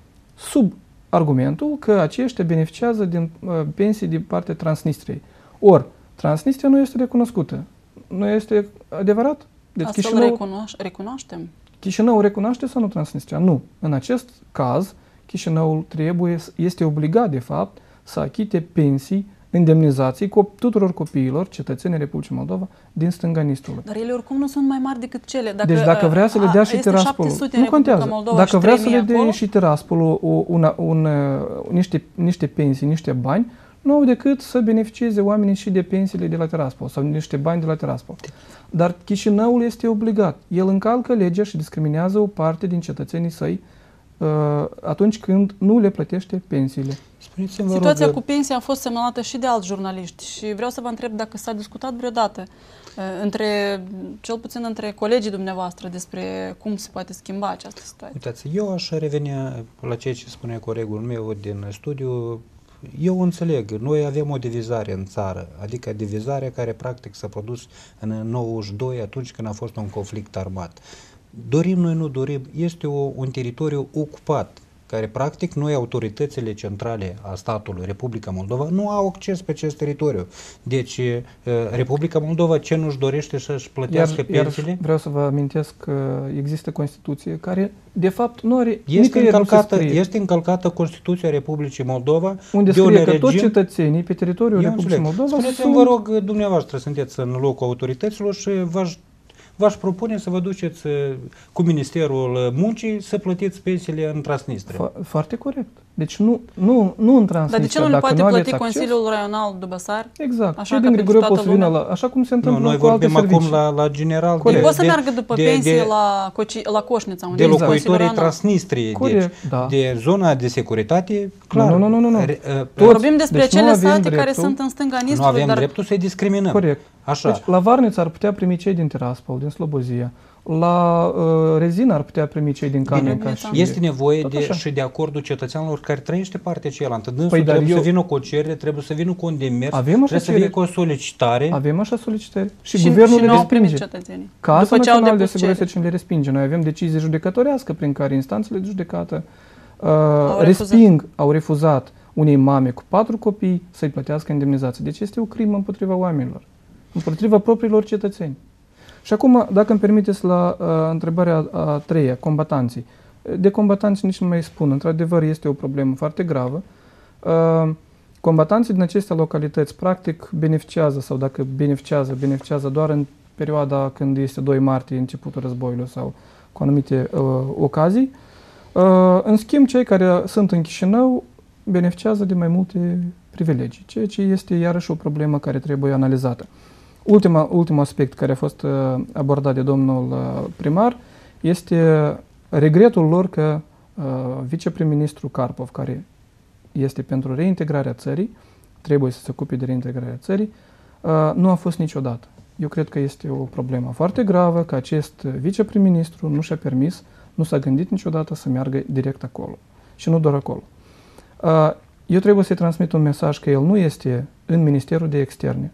Sub argumentul că aceștia beneficiază din uh, pensii din partea Transnistriei. Ori, Transnistria nu este recunoscută. Nu este adevărat? Deci Astfel Chișinău, recunoaș recunoaștem. Chișinău recunoaște sau nu Transnistria? Nu. În acest caz, Chișinăul trebuie, este obligat, de fapt, să achite pensii, indemnizații cu tuturor copiilor, cetățenii Republicii Moldova, din stânga Nistrului. Dar ele oricum nu sunt mai mari decât cele. Dacă, deci dacă vrea să le dea și Tiraspolul, nu contează. Dacă vrea să le dea și Tiraspolul una, un, niște, niște pensii, niște bani, nu au decât să beneficieze oamenii și de pensiile de la Tiraspol sau niște bani de la Tiraspol. Dar Chișinăul este obligat. El încalcă legea și discriminează o parte din cetățenii săi uh, atunci când nu le plătește pensiile. Situația cu pensia a fost semnalată și de alți jurnaliști și vreau să vă întreb dacă s-a discutat vreodată uh, între, cel puțin între colegii dumneavoastră despre cum se poate schimba această situație. Uitați, eu aș reveni la ceea ce spunea colegul meu din studiu. Eu înțeleg, noi avem o divizare în țară, adică divizarea care practic s-a produs în nouăzeci și doi, atunci când a fost un conflict armat. Dorim noi, nu dorim, este o, un teritoriu ocupat, care practic noi, autoritățile centrale a statului, Republica Moldova, nu au acces pe acest teritoriu. Deci, Republica Moldova ce nu-și dorește să-și plătească iar, pensiile? Iar vreau să vă amintesc că există Constituție care, de fapt, nu are... Este încălcată, este încălcată Constituția Republicii Moldova. Unde scrie că regim, toți cetățenii pe teritoriul Republicii Moldova Spuneți-mi, sunt... vă rog, dumneavoastră sunteți în locul autorităților și v-aș V-aș propune să vă duceți cu Ministerul Muncii să plătiți pensiile în Transnistria. Foarte corect. Deci nu, nu, nu în Transnistria. Dar de ce nu le poate nu plăti Consiliul Raional Dubăsari? Exact. Așa, de Grigoriu să vină la, așa cum se întâmplă nu, cu alte servicii. Noi vorbim acum la, la general. De, poate să meargă după de, pensie de, la, Coci, la Coșnița. Unde de locuitorii Transnistriei. Deci, da. De zona de securitate, clar. Nu, nu, nu. nu, nu. Re, uh, vorbim despre deci acele sate dreptul, care sunt în stânga Nistrului. Nu avem dar... dreptul să-i discriminăm. Corect. Așa. Deci, la Varnița ar putea primi cei din Tiraspol, din Slobozia. La uh, Rezina ar putea primi cei din Kamenka. Este nevoie de, și de acordul cetățenilor care trăiește partea cealaltă. Dânsul păi, trebuie eu... să vină cu o cerere, trebuie să vină cu un demers, trebuie să vină cu o solicitare. Avem așa solicitări. Și, și guvernul și le respinge. Casa Națională de Securitate le respinge. Noi avem decizie judecătorească prin care instanțele de judecată uh, au resping, refuzat. au refuzat unei mame cu patru copii să-i plătească indemnizație. Deci este o crimă împotriva oamenilor, împotriva propriilor cetățeni. Și acum, dacă îmi permiteți la uh, întrebarea a, a treia, combatanții. De combatanți nici nu mai spun. Într-adevăr, este o problemă foarte gravă. Uh, combatanții din aceste localități, practic, beneficiază, sau dacă beneficiază, beneficiază doar în perioada când este doi martie, începutul războiului sau cu anumite uh, ocazii. Uh, în schimb, cei care sunt în Chișinău beneficiază de mai multe privilegii, ceea ce este iarăși o problemă care trebuie analizată. Ultima, ultimul aspect care a fost uh, abordat de domnul uh, primar este regretul lor că uh, viceprim-ministru Karpov, care este pentru reintegrarea țării, trebuie să se ocupe de reintegrarea țării, uh, nu a fost niciodată. Eu cred că este o problemă foarte gravă că acest viceprim-ministru nu și-a permis, nu s-a gândit niciodată să meargă direct acolo. Și nu doar acolo. Uh, eu trebuie să-i transmit un mesaj că el nu este în Ministerul de Externe.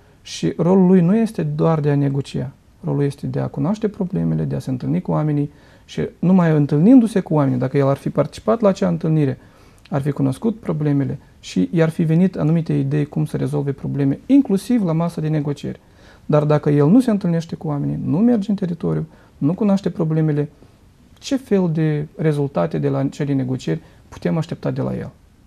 Și rolul lui nu este doar de a negocia. Rolul este de a cunoaște problemele, de a se întâlni cu oamenii și numai întâlnindu-se cu oamenii, dacă el ar fi participat la acea întâlnire, ar fi cunoscut problemele și i-ar fi venit anumite idei cum să rezolve probleme, inclusiv la masa de negocieri. Dar dacă el nu se întâlnește cu oamenii, nu merge în teritoriu, nu cunoaște problemele, ce fel de rezultate de la acele negocieri putem aștepta de la el?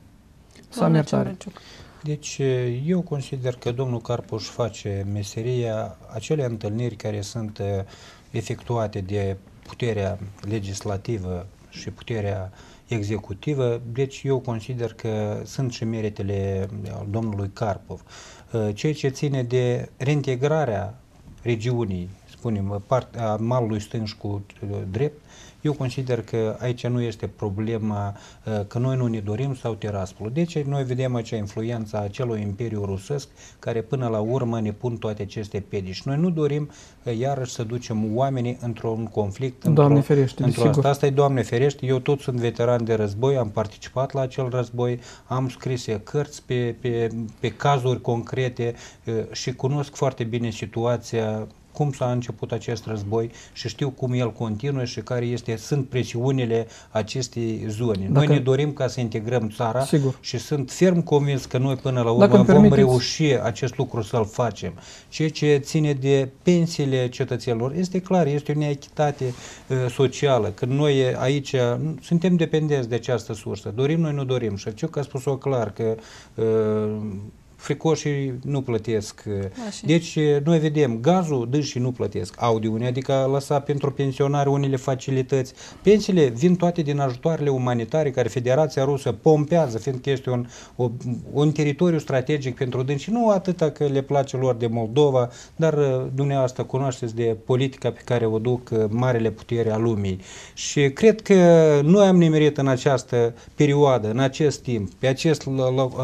Să am iertare. Deci eu consider că domnul Karpov își face meseria, acele întâlniri care sunt efectuate de puterea legislativă și puterea executivă, deci eu consider că sunt și meritele domnului Karpov. Ceea ce ține de reintegrarea regiunii, spunem, partea malului stâng cu drept, eu consider că aici nu este problema că noi nu ne dorim sau Tiraspolul. Deci noi vedem acea influența acelui imperiu rusesc care până la urmă ne pun toate aceste piedici. Noi nu dorim iarăși să ducem oamenii într-un conflict. Doamne ferește, într-o asta. Asta e Doamne ferește. Eu tot sunt veteran de război, am participat la acel război, am scris cărți pe, pe, pe cazuri concrete și cunosc foarte bine situația, cum s-a început acest război și știu cum el continuă și care este, sunt presiunile acestei zone. Dacă noi ne dorim ca să integrăm țara. Sigur. Și sunt ferm convins că noi până la urmă vom permiteți... reuși acest lucru să-l facem. Ceea ce ține de pensiile cetățenilor, este clar, este o neechitate uh, socială. Când noi aici suntem dependenți de această sursă, dorim noi, nu dorim. Și știu că a spus-o clar că uh, fricoșii nu plătesc. Așa. Deci noi vedem, gazul dânsii nu plătesc, audiune, adică a lăsat pentru pensionari unele facilități. Pensiile vin toate din ajutoarele umanitare care Federația Rusă pompează, fiindcă este un, o, un teritoriu strategic pentru dânsii, nu atâta că le place lor de Moldova, dar dumneavoastră cunoașteți de politica pe care o duc marele putere a lumii. Și cred că noi am nimerit în această perioadă, în acest timp, pe acest loc,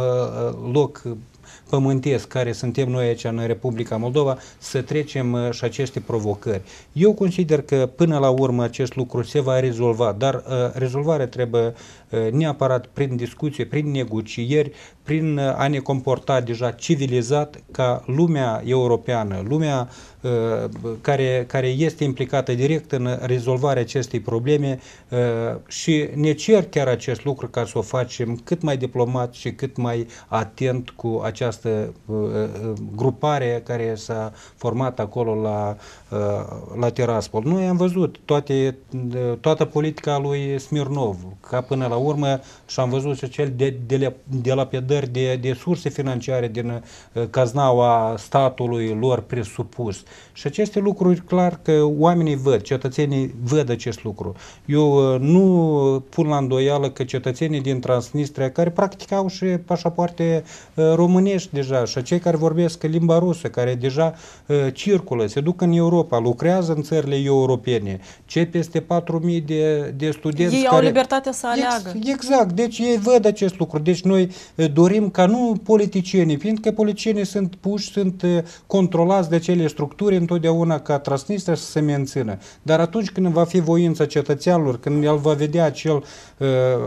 loc pământesc care suntem noi aici în Republica Moldova, să trecem uh, și aceste provocări. Eu consider că până la urmă acest lucru se va rezolva, dar uh, rezolvarea trebuie uh, neapărat prin discuție, prin negocieri, prin uh, a ne comporta deja civilizat ca lumea europeană, lumea uh, care, care este implicată direct în rezolvarea acestei probleme uh, și ne cer chiar acest lucru ca să o facem cât mai diplomat și cât mai atent cu această uh, grupare care s-a format acolo la, uh, la Tiraspol. Noi am văzut toate, uh, toată politica lui Smirnov, ca până la urmă și am văzut și cel de, de, de la pedări de, de surse financiare din uh, caznaua statului lor presupus. Și aceste lucruri, clar că oamenii văd, cetățenii văd acest lucru. Eu uh, nu pun la îndoială că cetățenii din Transnistria, care practic au și pașapoarte uh, românești deja, și cei care vorbesc limba rusă, care deja uh, circulă, se duc în Europa, lucrează în țările europene, cei peste patru mii de, de studenți ei care... au libertatea să aleagă. Ex, exact, deci ei văd acest lucru. Deci noi uh, dorim ca nu politicienii, fiindcă politicienii sunt puși, sunt uh, controlați de acele structuri întotdeauna ca Transnistria să se mențină. Dar atunci când va fi voința cetățeanului, când el va vedea acel, uh,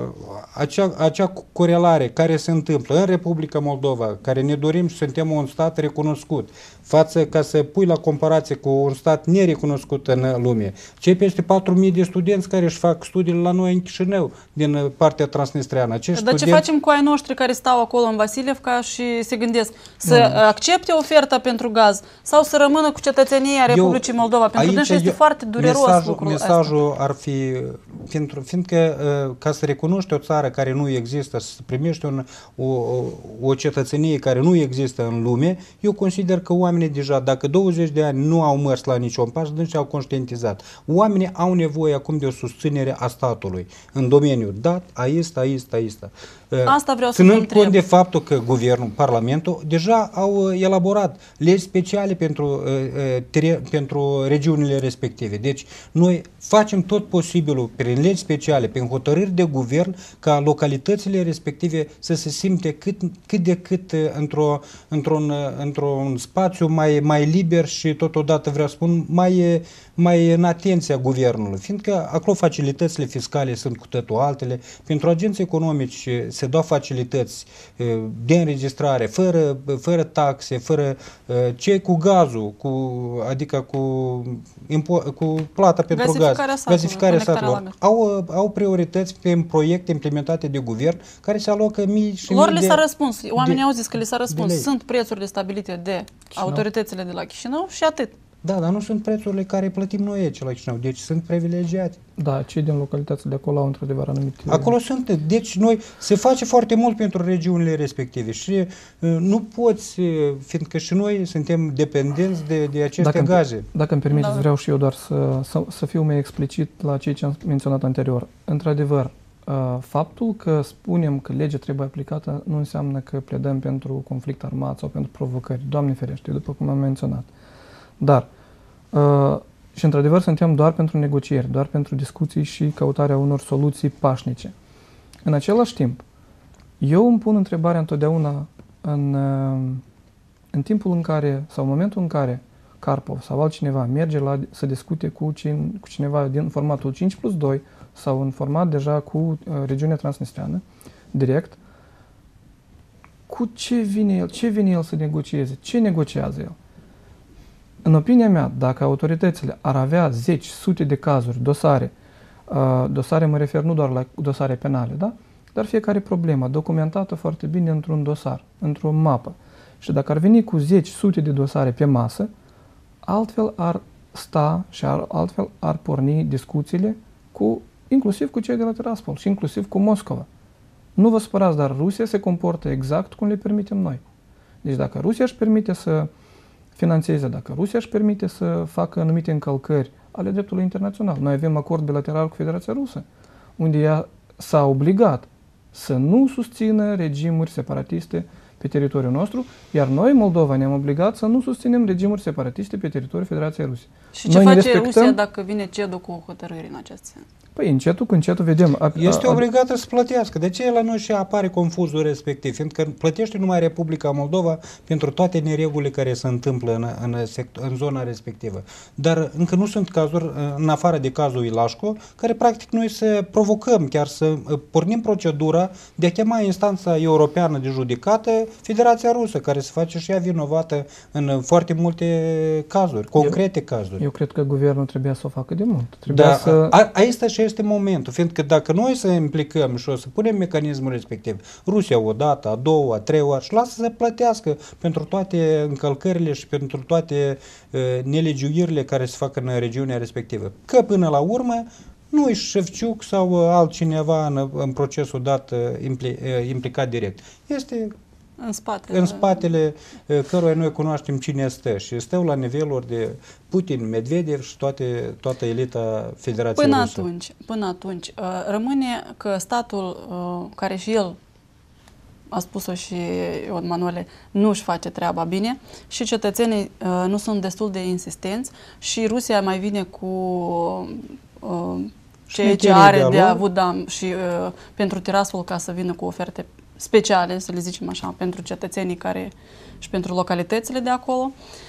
acea, acea corelare care se întâmplă în Republica Moldova, care ne dorim și suntem un stat recunoscut, față ca să pui la comparație cu un stat nerecunoscut în lume. Cei peste patru mii de studenți care își fac studiile la noi în Chișinău, din partea transnistriană. Acești Dar studenți... ce facem cu ai noștri care stau acolo în Vasilevca și se gândesc să nu. accepte oferta pentru gaz sau să rămână cu cetățenia Republicii eu, Moldova? Pentru că este eu, foarte dureros mesajul, lucrul Mesajul asta. ar fi, pentru, fiindcă ca să recunoști o țară care nu există, să primești un, o, o cetățenie care nu există în lume, eu consider că oamenii deja, dacă douăzeci de ani nu au mers la niciun pas, deci au conștientizat. Oamenii au nevoie acum de o susținere a statului în domeniul dat, aista, aista, aista. Asta vreau să Ținând cont de faptul că guvernul, parlamentul, deja au elaborat legi speciale pentru, pentru regiunile respective. Deci noi facem tot posibilul prin legi speciale, prin hotărâri de guvern, ca localitățile respective să se simte cât, cât de cât într-o, într-un, într-un spațiu mai, mai liber și totodată, vreau să spun, mai, mai în atenția guvernului. Fiindcă acolo facilitățile fiscale sunt cu totul altele. Pentru agenții economici se dau facilități de înregistrare, fără, fără taxe, fără cei cu gazul, cu, adică cu, cu plata pentru gaz, gasificarea satelor. Au, au priorități pe proiecte implementate de guvern care se alocă mii și Lor mii le de... s-a răspuns. Oamenii de, au zis că le s-a răspuns. Sunt prețurile stabilite de Chișinău. autoritățile de la Chișinău și atât. Da, dar nu sunt prețurile care plătim noi aici la Chișinău, deci sunt privilegiate. Da, cei din localitățile de acolo au într-adevăr anumite... Acolo sunt, deci noi, se face foarte mult pentru regiunile respective și uh, nu poți, uh, fiindcă și noi suntem dependenți de, de aceste dacă gaze. Îmi, dacă îmi permiteți, Da. vreau și eu doar să, să, să fiu mai explicit la ceea ce am menționat anterior. Într-adevăr, uh, faptul că spunem că legea trebuie aplicată nu înseamnă că pledăm pentru conflict armat sau pentru provocări. Doamne ferește, după cum am menționat. Dar, uh, și într-adevăr suntem doar pentru negocieri, doar pentru discuții și căutarea unor soluții pașnice. În același timp, eu îmi pun întrebarea întotdeauna în, uh, în timpul în care, sau în momentul în care Karpov sau altcineva merge la, să discute cu, cine, cu cineva din formatul cinci plus doi sau în format deja cu uh, regiunea transnistreană, direct, cu ce vine el? Ce vine el să negocieze? Ce negociază el? În opinia mea, dacă autoritățile ar avea zeci, sute de cazuri, dosare, uh, dosare mă refer nu doar la dosare penale, da? Dar fiecare problemă documentată foarte bine într-un dosar, într-o mapă. Și dacă ar veni cu zeci, sute de dosare pe masă, altfel ar sta și ar, altfel ar porni discuțiile cu, inclusiv cu cei de la Tiraspol și inclusiv cu Moscova. Nu vă supărați, dar Rusia se comportă exact cum le permitem noi. Deci dacă Rusia își permite să finanțeze, dacă Rusia își permite să facă anumite încălcări ale dreptului internațional. Noi avem acord bilateral cu Federația Rusă, unde ea s-a obligat să nu susțină regimuri separatiste pe teritoriul nostru, iar noi, Moldova, ne-am obligat să nu susținem regimuri separatiste pe teritoriul Federației Ruse. Și ce noi face respectăm... Rusia dacă vine CEDU cu hotărâri în acest sens? Păi încetul cu încetul vedem. A, Este a, obligată să plătească. De ce la noi și apare confuzul respectiv? Fiindcă plătește numai Republica Moldova pentru toate neregulile care se întâmplă în, în, sector, în zona respectivă. Dar încă nu sunt cazuri, în afară de cazul Ilașco, care practic noi să provocăm, chiar să pornim procedura de a chema instanța europeană de judecată Federația Rusă, care se face și ea vinovată în foarte multe cazuri, concrete eu, cazuri. Eu cred că guvernul trebuia să o facă de mult. Trebuia da, să... a, aici și este momentul, fiindcă dacă noi să implicăm și o să punem mecanismul respectiv, Rusia o dată, a doua, a treia oară, și lasă să plătească pentru toate încălcările și pentru toate uh, nelegiuirile care se fac în regiunea respectivă. Că până la urmă nu-i Șefciuc sau uh, altcineva în, în procesul dat uh, impli, uh, implicat direct. Este în spatele, în spatele uh, căruia noi cunoaștem cine stă și stau la niveluri de Putin, Medvedev și toate, toată elita Federației până Rusă. Atunci, până atunci, uh, rămâne că statul, uh, care și el, a spus-o și Ion Manuele, nu își face treaba bine și cetățenii uh, nu sunt destul de insistenți și Rusia mai vine cu uh, ceea ce are de avut da, și uh, pentru Tiraspol ca să vină cu oferte speciale, să le zicem așa, pentru cetățenii care și pentru localitățile de acolo.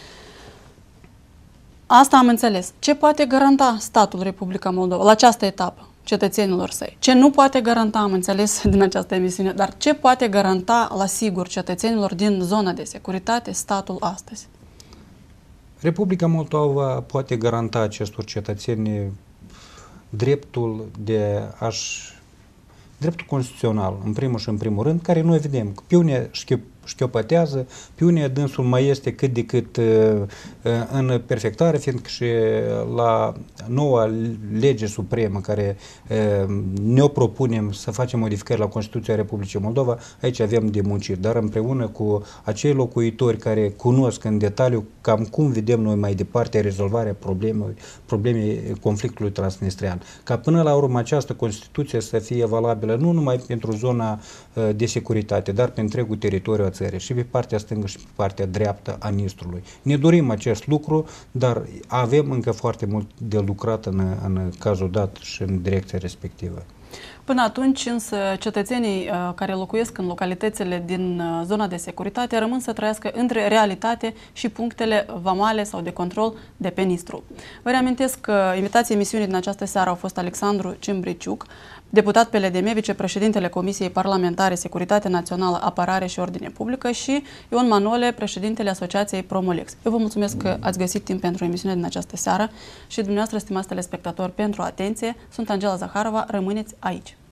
Asta am înțeles. Ce poate garanta statul Republica Moldova la această etapă cetățenilor săi? Ce nu poate garanta, am înțeles din această emisiune, dar ce poate garanta la sigur cetățenilor din zona de securitate statul astăzi? Republica Moldova poate garanta acestor cetățeni dreptul de a-și dreptul constituțional, în primul și în primul rând, care noi vedem că pe unii șchiopătează, pe unii dânsul mai este cât de cât uh, în perfectare, fiindcă și la noua lege supremă care uh, ne-o propunem să facem modificări la Constituția Republicii Moldova, aici avem de muncit, dar împreună cu acei locuitori care cunosc în detaliu cam cum vedem noi mai departe rezolvarea problemei, problemei conflictului transnistrian. Ca până la urmă această Constituție să fie valabilă nu numai pentru zona uh, de securitate, dar pe întregul teritoriu țării, și pe partea stângă și pe partea dreaptă a Nistrului. Ne dorim acest lucru, dar avem încă foarte mult de lucrat în, în cazul dat și în direcția respectivă. Până atunci, însă, cetățenii uh, care locuiesc în localitățile din uh, zona de securitate rămân să trăiască între realitate și punctele vamale sau de control de pe Nistru. Vă reamintesc că invitații emisiunii din această seară au fost Alexandru Cimbriciuc, deputat P L D M, vicepreședintele Comisiei Parlamentare Securitate Națională, Apărare și Ordine Publică, și Ion Manuele, președintele Asociației Promolex. Eu vă mulțumesc că ați găsit timp pentru emisiunea din această seară și dumneavoastră, stimați telespectatori, pentru atenție. Sunt Angela Zaharova, rămâneți aici.